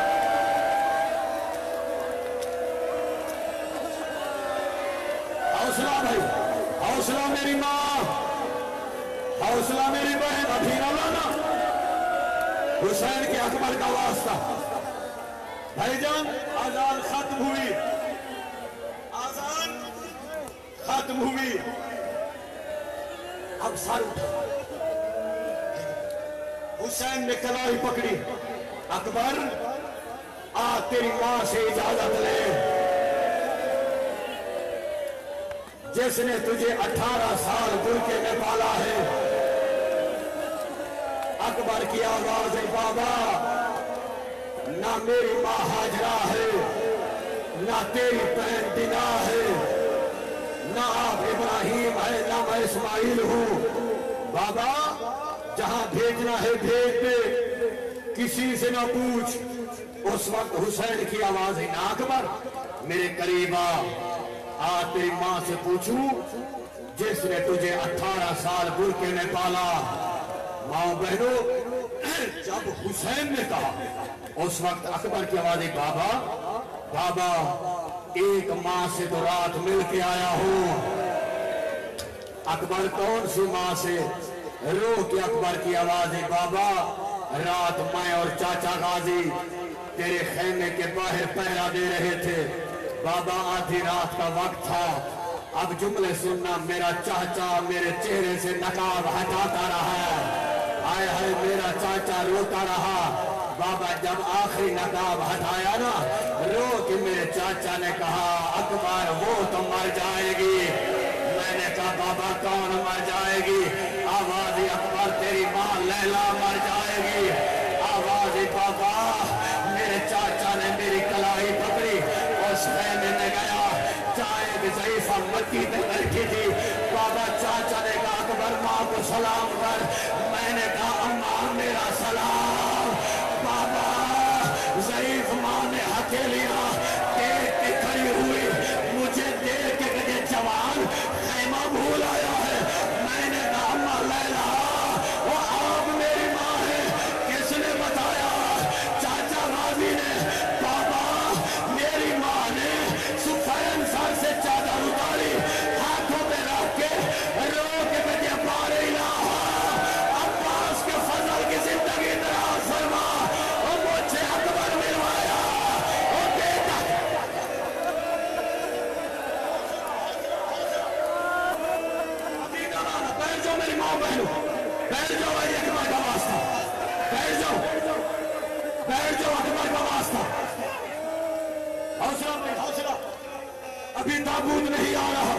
حوصلہ بھائی، حوصلہ میری ماں، حوصلہ میری بہن، ابھی نہ لانا، حسین کے اکبر کا واسطہ۔ بھائی جان آذان ختم ہوئی، آذان ختم ہوئی، اب سر اٹھا، حسین نے کلائی پکڑی، اکبر آ تیری ماں سے اجازت لے، जिसने तुझे अठारह साल बुरके में पाला है। अकबर की आवाज है, बाबा ना मेरी माँ हाजरा है, ना तेरी बहन दिना है, ना आप इब्राहिम है, ना मैं इस्माइल हूँ। बाबा जहां भेजना है भेज दे, किसी से ना पूछ। उस वक्त हुसैन की आवाज है, ना अकबर मेरे करीब आ, आज तेरी माँ से पूछूं जिसने तुझे अठारह साल बुरके में पाला। माँ बहनों, जब हुसैन ने कहा, उस वक्त अकबर की आवाज है, बाबा बाबा एक माँ से तो रात मिल के आया हूं। अकबर कौन सी माँ से? रो के अकबर की आवाज है, बाबा रात मैं और चाचा गाजी तेरे खेमे के बाहर पहरा दे रहे थे। बाबा आधी रात का वक्त था। अब जुमले सुनना, मेरा चाचा मेरे चेहरे से नकाब हटाता रहा, हाय हाय मेरा चाचा रोता रहा। बाबा जब आखिरी नकाब हटाया ना, रो के मेरे चाचा ने कहा, अकबर वो तो मर जाएगी। मैंने कहा, बाबा कौन मर जाएगी? आवाज अकबर तेरी माँ लैला मर जाएगी। आवाज बाबा मेरे चाचा ने मेरी कलाई पकड़ी, उस खेमे में गया, चाय ज़ईफ़ा मक्की पे बैठी थी। बाबा चाचा ने कहा, अकबर माँ को सलाम कर। मैंने कहा, अम्मा मेरा सलाम। बाबा ज़ईफ़ माँ ने हथेलियां देख के खड़ी हुई, मुझे देख के कहे जवान खेमा भूल आया है। मैंने कहा, अम्मा लैला वो आप मेरी माँ है। किसने बताया? चाचा गाजी ने। बाबा मेरी माँ ने सुफैन सर से चादर उतारी, हाथों में रख के रो के कहे पारे इलाहा, अब्बास के फजल की जिंदगी दराज फरमा, और मुझे अकबर मिलवाया। और बेटा बैठ जाओ मेरी माँ बहनों, बैठ जाओ भाई, अकबर का वास्ता बैठ जाओ, बैठ जाओ अकबर का वास्ता। हौसला में हौसला, अभी ताबूत नहीं आ रहा।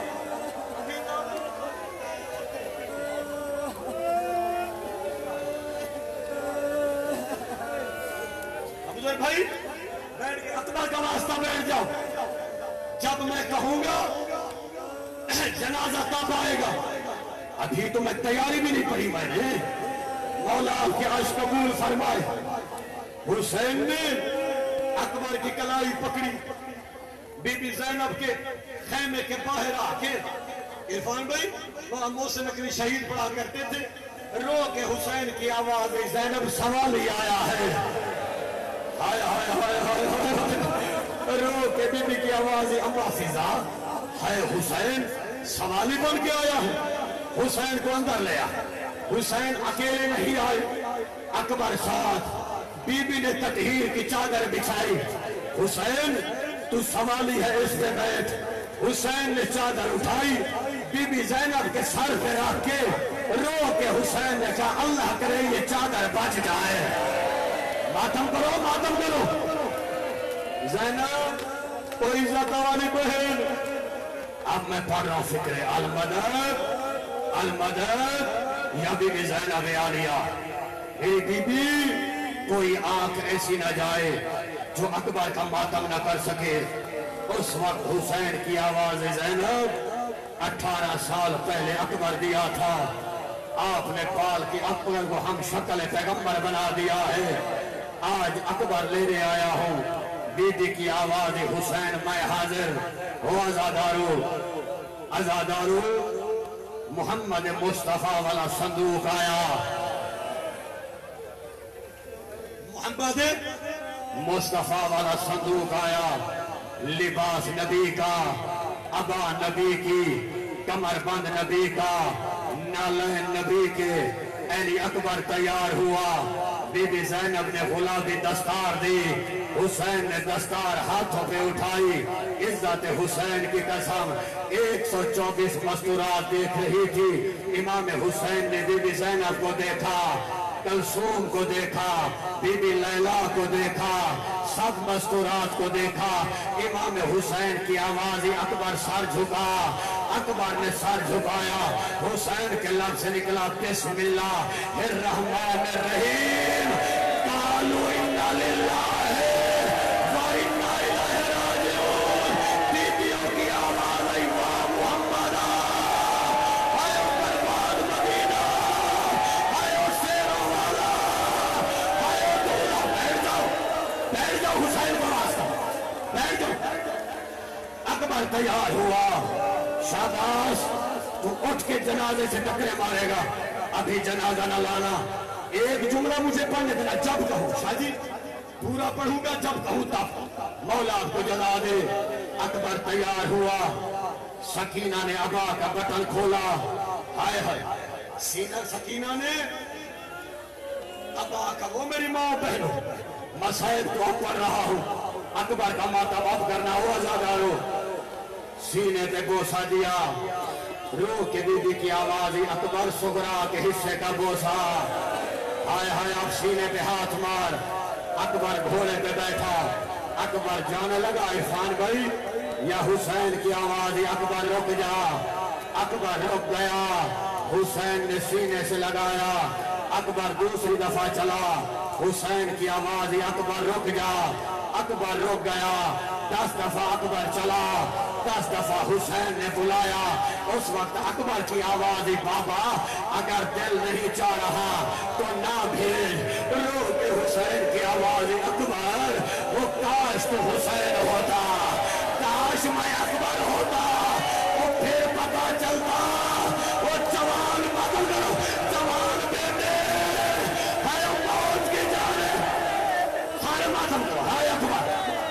अब्दुल भाई बैठ के अकबर का वास्ता बैठ जाओ। जब मैं कहूंगा जनाजा कब आएगा, अभी तो मैं तैयारी भी नहीं पड़ी मैंने। मौला आपके अर्श कबूल फरमाए। हुसैन ने अकबर की कलाई पकड़ी, बीबी ज़ैनब के खेमे के बाहर आके, इरफान भाई वहां मोहसिन नकवी शहीद पढ़ा करते थे, रो के हुसैन की आवाज में ज़ैनब सवाल ही आया है। हाय हाय हाय हाय हाय, रो के बीबी की आवाज, अम्मा फिजा है हुसैन सवाली बन के आया है। हुसैन को अंदर ले आ। हुसैन अकेले नहीं आए, अकबर साथ। बीबी ने तटहीर की चादर बिछाई, हुसैन तू सवाली है इस पे बैठ। हुसैन ने चादर उठाई, बीबी ज़ैनब के सर पे रख के रो के हुसैन ने कहा, अल्लाह करे ये चादर बच जाए। मातम करो, मातम करो। ज़ैनब कोई इज्जत वाली बहन। अब मैं पढ़ रहा हूं फिक्र अलमदद अलमदद या बीबी ज़ैनब आलिया, मेरी बीबी कोई आंख ऐसी ना जाए जो अकबर का मातम न कर सके। उस वक्त हुसैन की आवाज, ज़ैनब अठारह साल पहले अकबर दिया था, आपने पाल के अकबर को हम शक्ल पैगंबर बना दिया है, आज अकबर लेने आया हूं। बीबी की आवाज, हुसैन मैं हाजिर हो। आजादारो आजादारो मोहम्मद मुस्तफा वाला संदूक आया। मोहम्मद मुस्तफा वाला संदूक आया, लिबास नबी का, अबा नबी की, कमरबंद नबी का, नालैन नबी के। अली अकबर तैयार हुआ, बीबी ज़ैनब ने गुलाबी दस्तार दी, हुसैन ने दस्तार हाथों पे उठाई। इज्जत हुसैन की कसम एक सौ चौबीस मस्तूरात देख रही थी। इमाम हुसैन ने बीबी ज़ैनब को देखा, कलसूम को देखा, बीबी लैला को देखा, सब मस्तूरात को देखा। इमाम हुसैन की आवाज, अकबर सर झुका, अकबर ने सर झुकाया, हुसैन के लब से निकला बिस्मिल्लाह रहमान रहीम, कालू इन्ना लिल्लाहि व इन्ना इलैहि राजिऊन। बीबियों की आवाज आई, वाह मुहम्मद, आयो बर्बाद मदीना, आयो शेरों वाला, आयो दूल्हा। बैठ जाओ, बैठ जाओ, हुसैन को रास्ता, बैठ जाओ। अकबर तैयार हुआ, शाबाश, तू उठ के जनाजे से टकरे मारेगा, अभी जनाजा न लाना, एक जुमला मुझे पढ़ने देना, जब कहूं। शादी पूरा पढ़ूंगा जब कहूं तब, मौला आपको जला दे। अकबर तैयार हुआ, सकीना ने अबा का बटन खोला, हाय हाय, सीना सकीना ने अबा का, वो मेरी माँ बहनों, मसाइब तो पढ़ रहा हूं, अकबर का माता बाप करना हो आजादारो। सीने पे बोसा दिया, रूह के बीबी की आवाज, अकबर सुगरा के हिस्से का बोसा, हाय हाय, आप सीने पे हाथ मार। अकबर घोड़े पे बैठा, अकबर जाने लगा, इरफान भाई या हुसैन की आवाज, अकबर रुक जा। अकबर रुक गया, हुसैन ने सीने से लगाया, अकबर दूसरी दफा चला, हुसैन की आवाज, अकबर रुक जा। अकबर रुक गया, दस दफा अकबर चला, दस दफा हुसैन ने बुलाया। उस वक्त अकबर की आवाज, बाबा अगर दिल नहीं चाह रहा तो ना भेज। रो के हुसैन की आवाज, अकबर वो काश तो हुसैन होता, काश मैं अकबर होता, वो फिर पता चलता। वो जवान मातम करो, जवान बेटे है मौत की जाने, सारे मातम करो, हाय अकबर,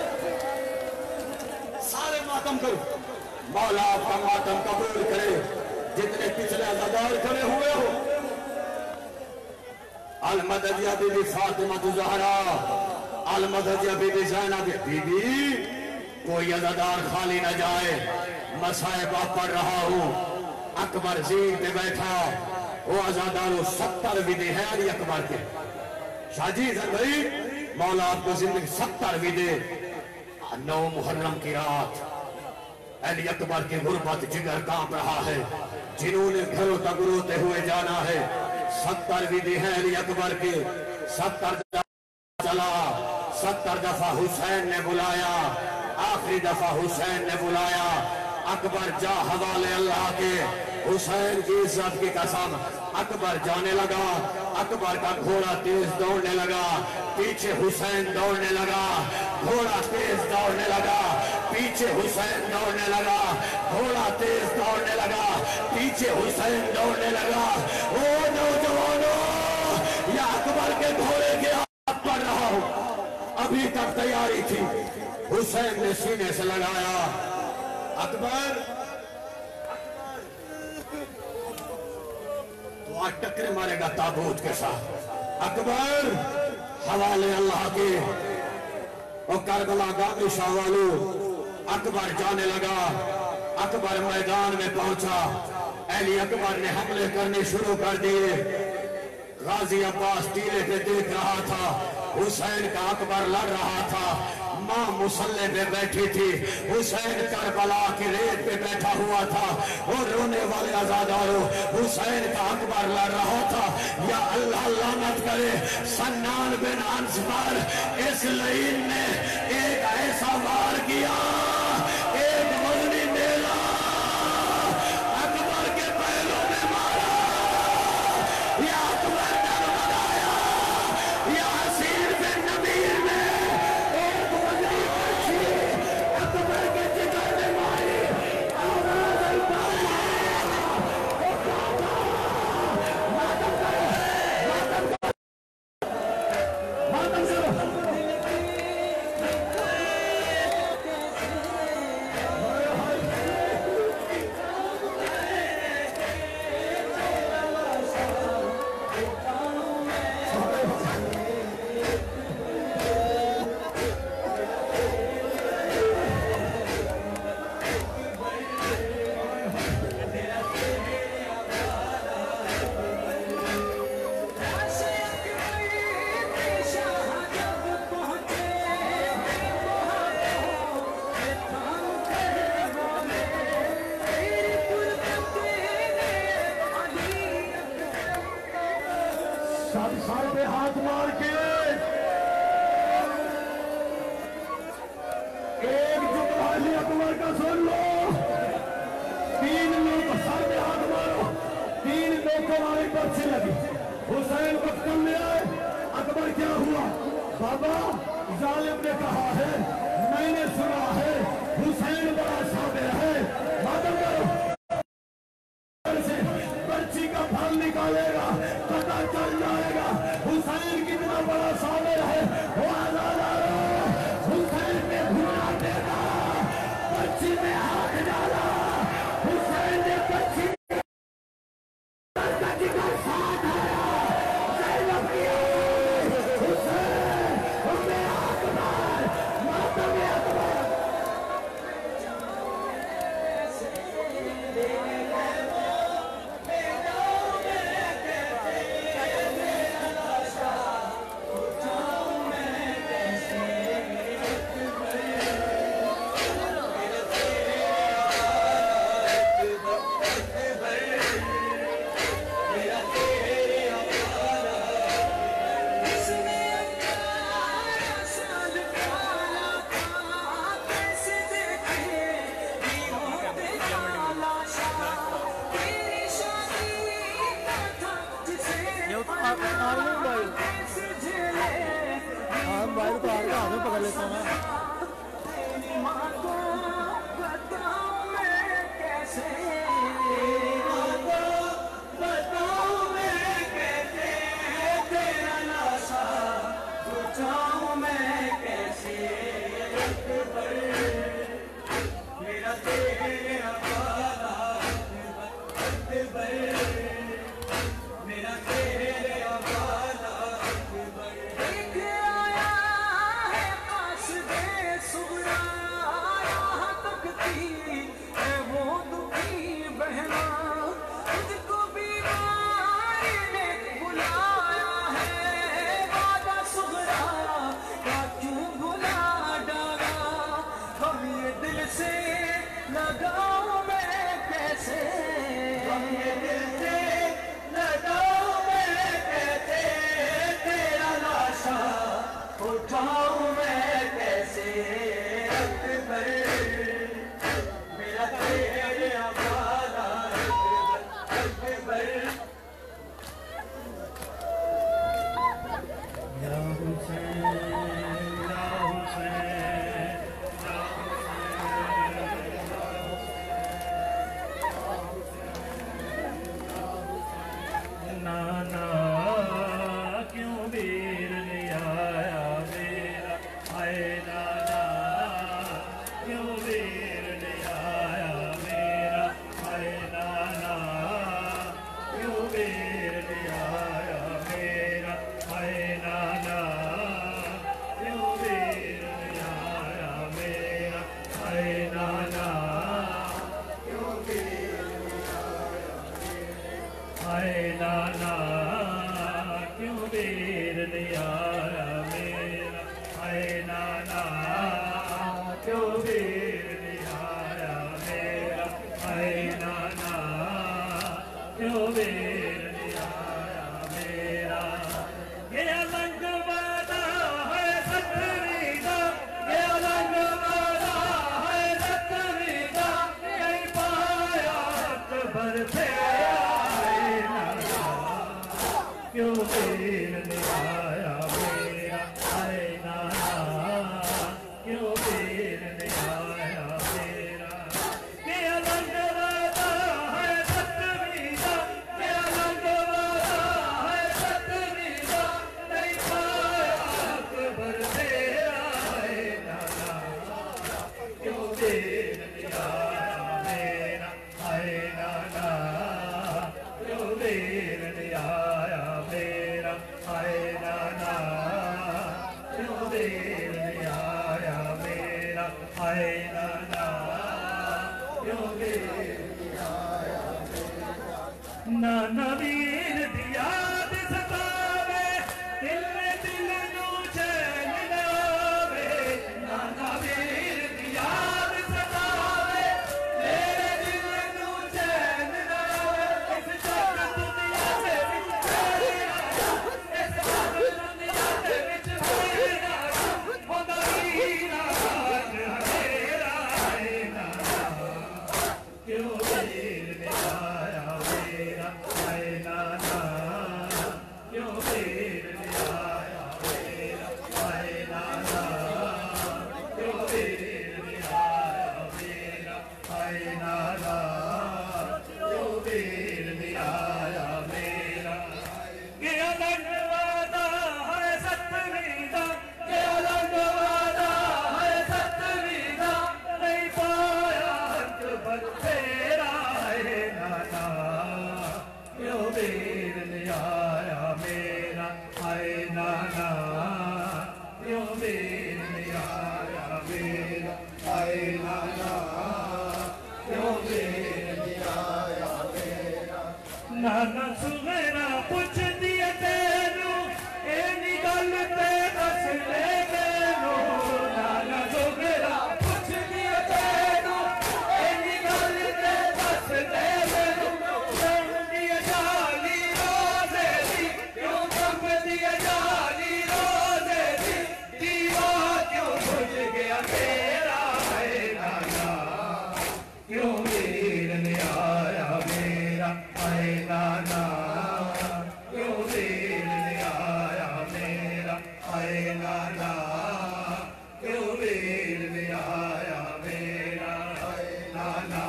सारे मातम करो। मौला आपका मातम कबूल करे, जितने पिछले अज़ादार खड़े हुए हो। अल मदद या बीबी फातिमा ज़हरा, अल मदद या बीबी ज़ैनब। बीबी कोई अज़ादार खाली न जाए, मसाइब आप पढ़ रहा हूं। अकबर जीन पे बैठा, वो अज़ादारों सत्तर विदे हैं अली अकबर के। शाजी भाई, मौला आपको जिंदगी सत्तर विदे। नौ मुहर्रम की रात, अली अकबर की गुर्बत जिगर कांप रहा है, जिन्होंने घरों तक रोते हुए जाना है। सत्तर विधि है अली अकबर के, सत्तर चला, सत्तर दफा हुसैन ने बुलाया, आखिरी दफा हुसैन ने बुलाया। अकबर जा हवाले अल्लाह के, हुसैन की इज्जत की कसम। अकबर जाने लगा, अकबर का घोड़ा तेज दौड़ने लगा, पीछे हुसैन दौड़ने लगा, घोड़ा तेज दौड़ने लगा, पीछे हुसैन दौड़ने लगा, घोड़ा तेज दौड़ने लगा, पीछे हुसैन दौड़ने लगा। ओ नौजवानों, या अकबर के घोड़े के हाथ पढ़ रहा हूं, अभी तक तैयारी थी, हुसैन ने सीने से लगाया। अकबर तो आज टकरे मारेगा ताबूत के साथ। अकबर हवाले अल्लाह के, और करबला गामी शाह वालों, अकबर जाने लगा। अकबर मैदान में पहुंचा, अली अकबर ने हमले करने शुरू कर दिए। गाजी अब्बास टीले पे देख रहा था, हुसैन का अकबर लड़ रहा था। मां मुसल्ले पे बैठी थी, हुसैन करबला की रेत पे बैठा हुआ था। और रोने वाले आजादारों, हुसैन का अकबर लड़ रहा था। या अल्लाह लानत करे सन्नान बिन अंस पर, इस लईन ने एक ऐसा वार किया, एक मजनी मेला अकबर के पहलों में मारा। या अकबर डगमगाया, या हसीन बिन नबीर में एक मजनी बच्ची अकबर के जिगर में मारी। आवाज आई, बाबा ओ बाबा, मातम करो, मातम करो, मातम करो। हाथ मार के एक जुमला अली अकबर का सुन लो। तीन लोग सर पे हाथ मारो, तीन लोगों वाली पर्ची लगी। हुसैन बचपन में आए, अकबर क्या हुआ? बाबा जालिम ने कहा है, मैंने सुना है हुसैन बड़ा साबिर है। मातम करो, पर्ची का फल निकालेगा, पता चल जाएगा हुसैन कितना बड़ा साबिर है। वो आजादारो, हुसैन ने घुमा देगा, पर्ची में हाथ डाला, हुसैन ने पर्ची का साथ आया। ज़ैनब की हुसैन हमें अकबर, मातम अकबर। मोबाइल को आगे आगे पकड़ लेता हूँ मैं। नाना सुगरा पुछ दिए तेनू एनी गल ते दस ले मैनू नाना सुगरा पुछ दिए तेनू एनी गल ते दस ले मैनू चमदी जाली रोज़े दी क्यों चमदी जाली रोज़े दी दीवा क्यों बुझ गया तेरा है नाना क्यों वीर ने आया मेरा आए नाना क्यों वीर ने आया मेरा आए नाना क्यों वीर ने आया मेरा आए नाना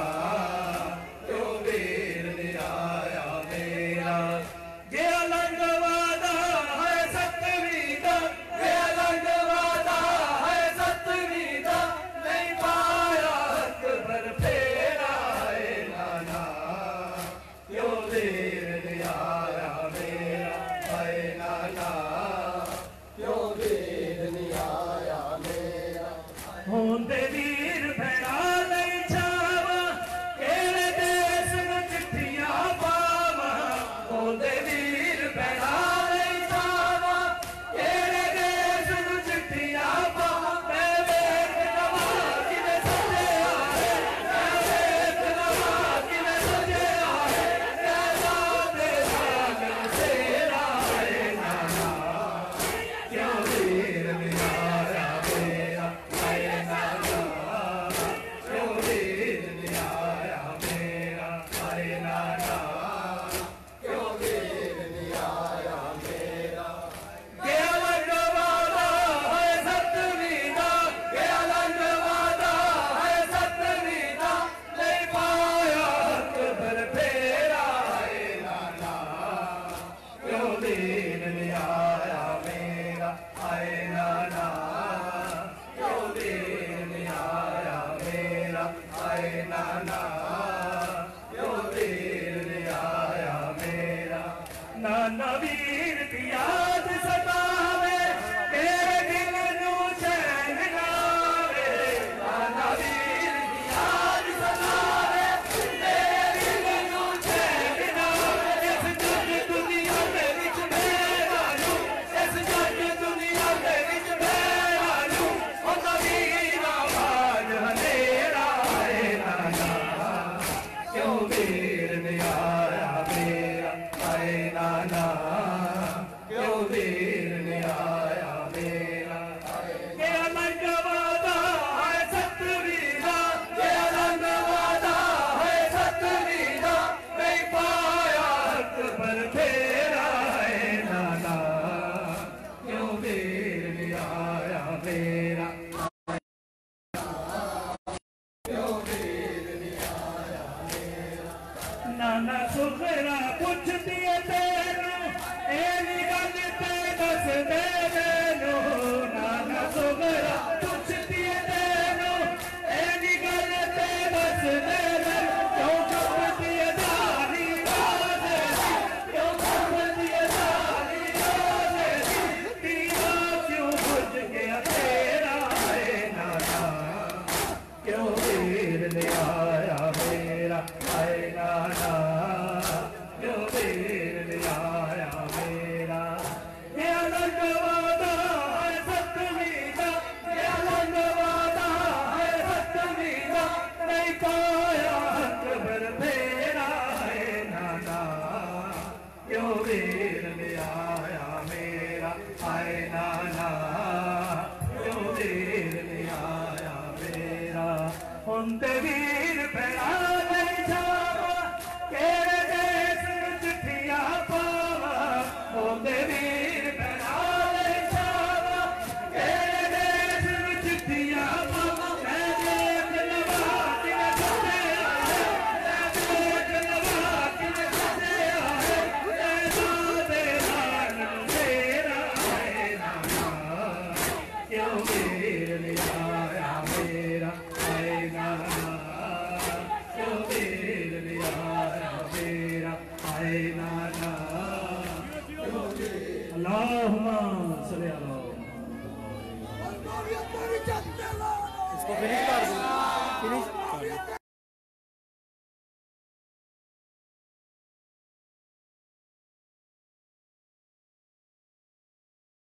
क्यों वीर ने आया मेरा गया लंगवादा है सतवीं दा गया लंगवादा है सतवीं दा नहीं पाया हक पर फेरा है नाना क्यों वीर ने आया मेरा है नाना क्यों वीर ने आया मेरा होंदे वीर भैरा नहीं छावा केड़े देश में चिट्ठियां पावा होंदे वीर भैरा नहीं छावा केड़े देश में चिट्ठियां पावा मैं वेख लवा किने सजे आए मैं वेख लवा किने सजे आए कैसा दे सागन तेरा है नाना क्यों वीर ने आया मेरा है नाना क्यों वीर ने आया मेरा है नाना क्यों वीर ने आया मेरा गया लंगवादा है सतवीं दा गया लंगवादा है सतवीं दा नहीं पाया हक पर फेरा है नाना क्यों वीर ने आया मेरा है नाना क्यों वीर ने आया मेरा है नाना क्यों वीर ने आया मेरा नाना वीर की याद सतावे मेरे दिल नू चैन नावे नाना वीर की याद सतावे मेरे दिल नू चैन नावे इस जग दुनिया दे विच मेरा नू इस जग दुनिया दे विच मेरा नू ओंदा वीर आवाज हनेरा है नाना क्यों वीर ने आया मेरा है नाना क्यों वीर ने आया मेरा गया लंगवादा है सतवीं दा गया लंगवादा है सतवीं दा नहीं पाया हक पर फेरा है नाना क्यों वीर ने आया मेरा क्यों वीर ने आया मेरा नाना सुखरा पुछ दिए तेनू एनी गल ते दस दे मैनू नाना सुखरा पुछ दिए तेनू एनी गल ते दस दे मैनू क्यों चमदी जाली रोज़े दी क्यों चमदी जाली रोज़े दी दीवा क्यों बुझ गया तेरा है नाना क्यों वीर ने आया मेरा है नाना क्यों वीर ने आया मेरा गया लंगवादा है सतवीं दा गया लंगवादा है सतवीं दा नहीं पाया हक पर फेरा है नाना क्यों वीर ने आया मेरा है नाना क्यों वीर ने आया मेरा होंदे वीर भैरा नहीं छावा केड़े देश में चिट्ठियां पावा होंदे वीर भैरा नहीं छावा केड़े देश में चिट्ठियां पावा मैं देख लवा किने सजे आए मैं देख लवा किने सजे आए कैसा दे सागन तेरा है नाना क्यों वीर ने आया मेरा है नाना क्यों वीर ने आया मेरा है नाना क्यों वीर अल्लाहुम्मा सल्ली अला इसको फिनिश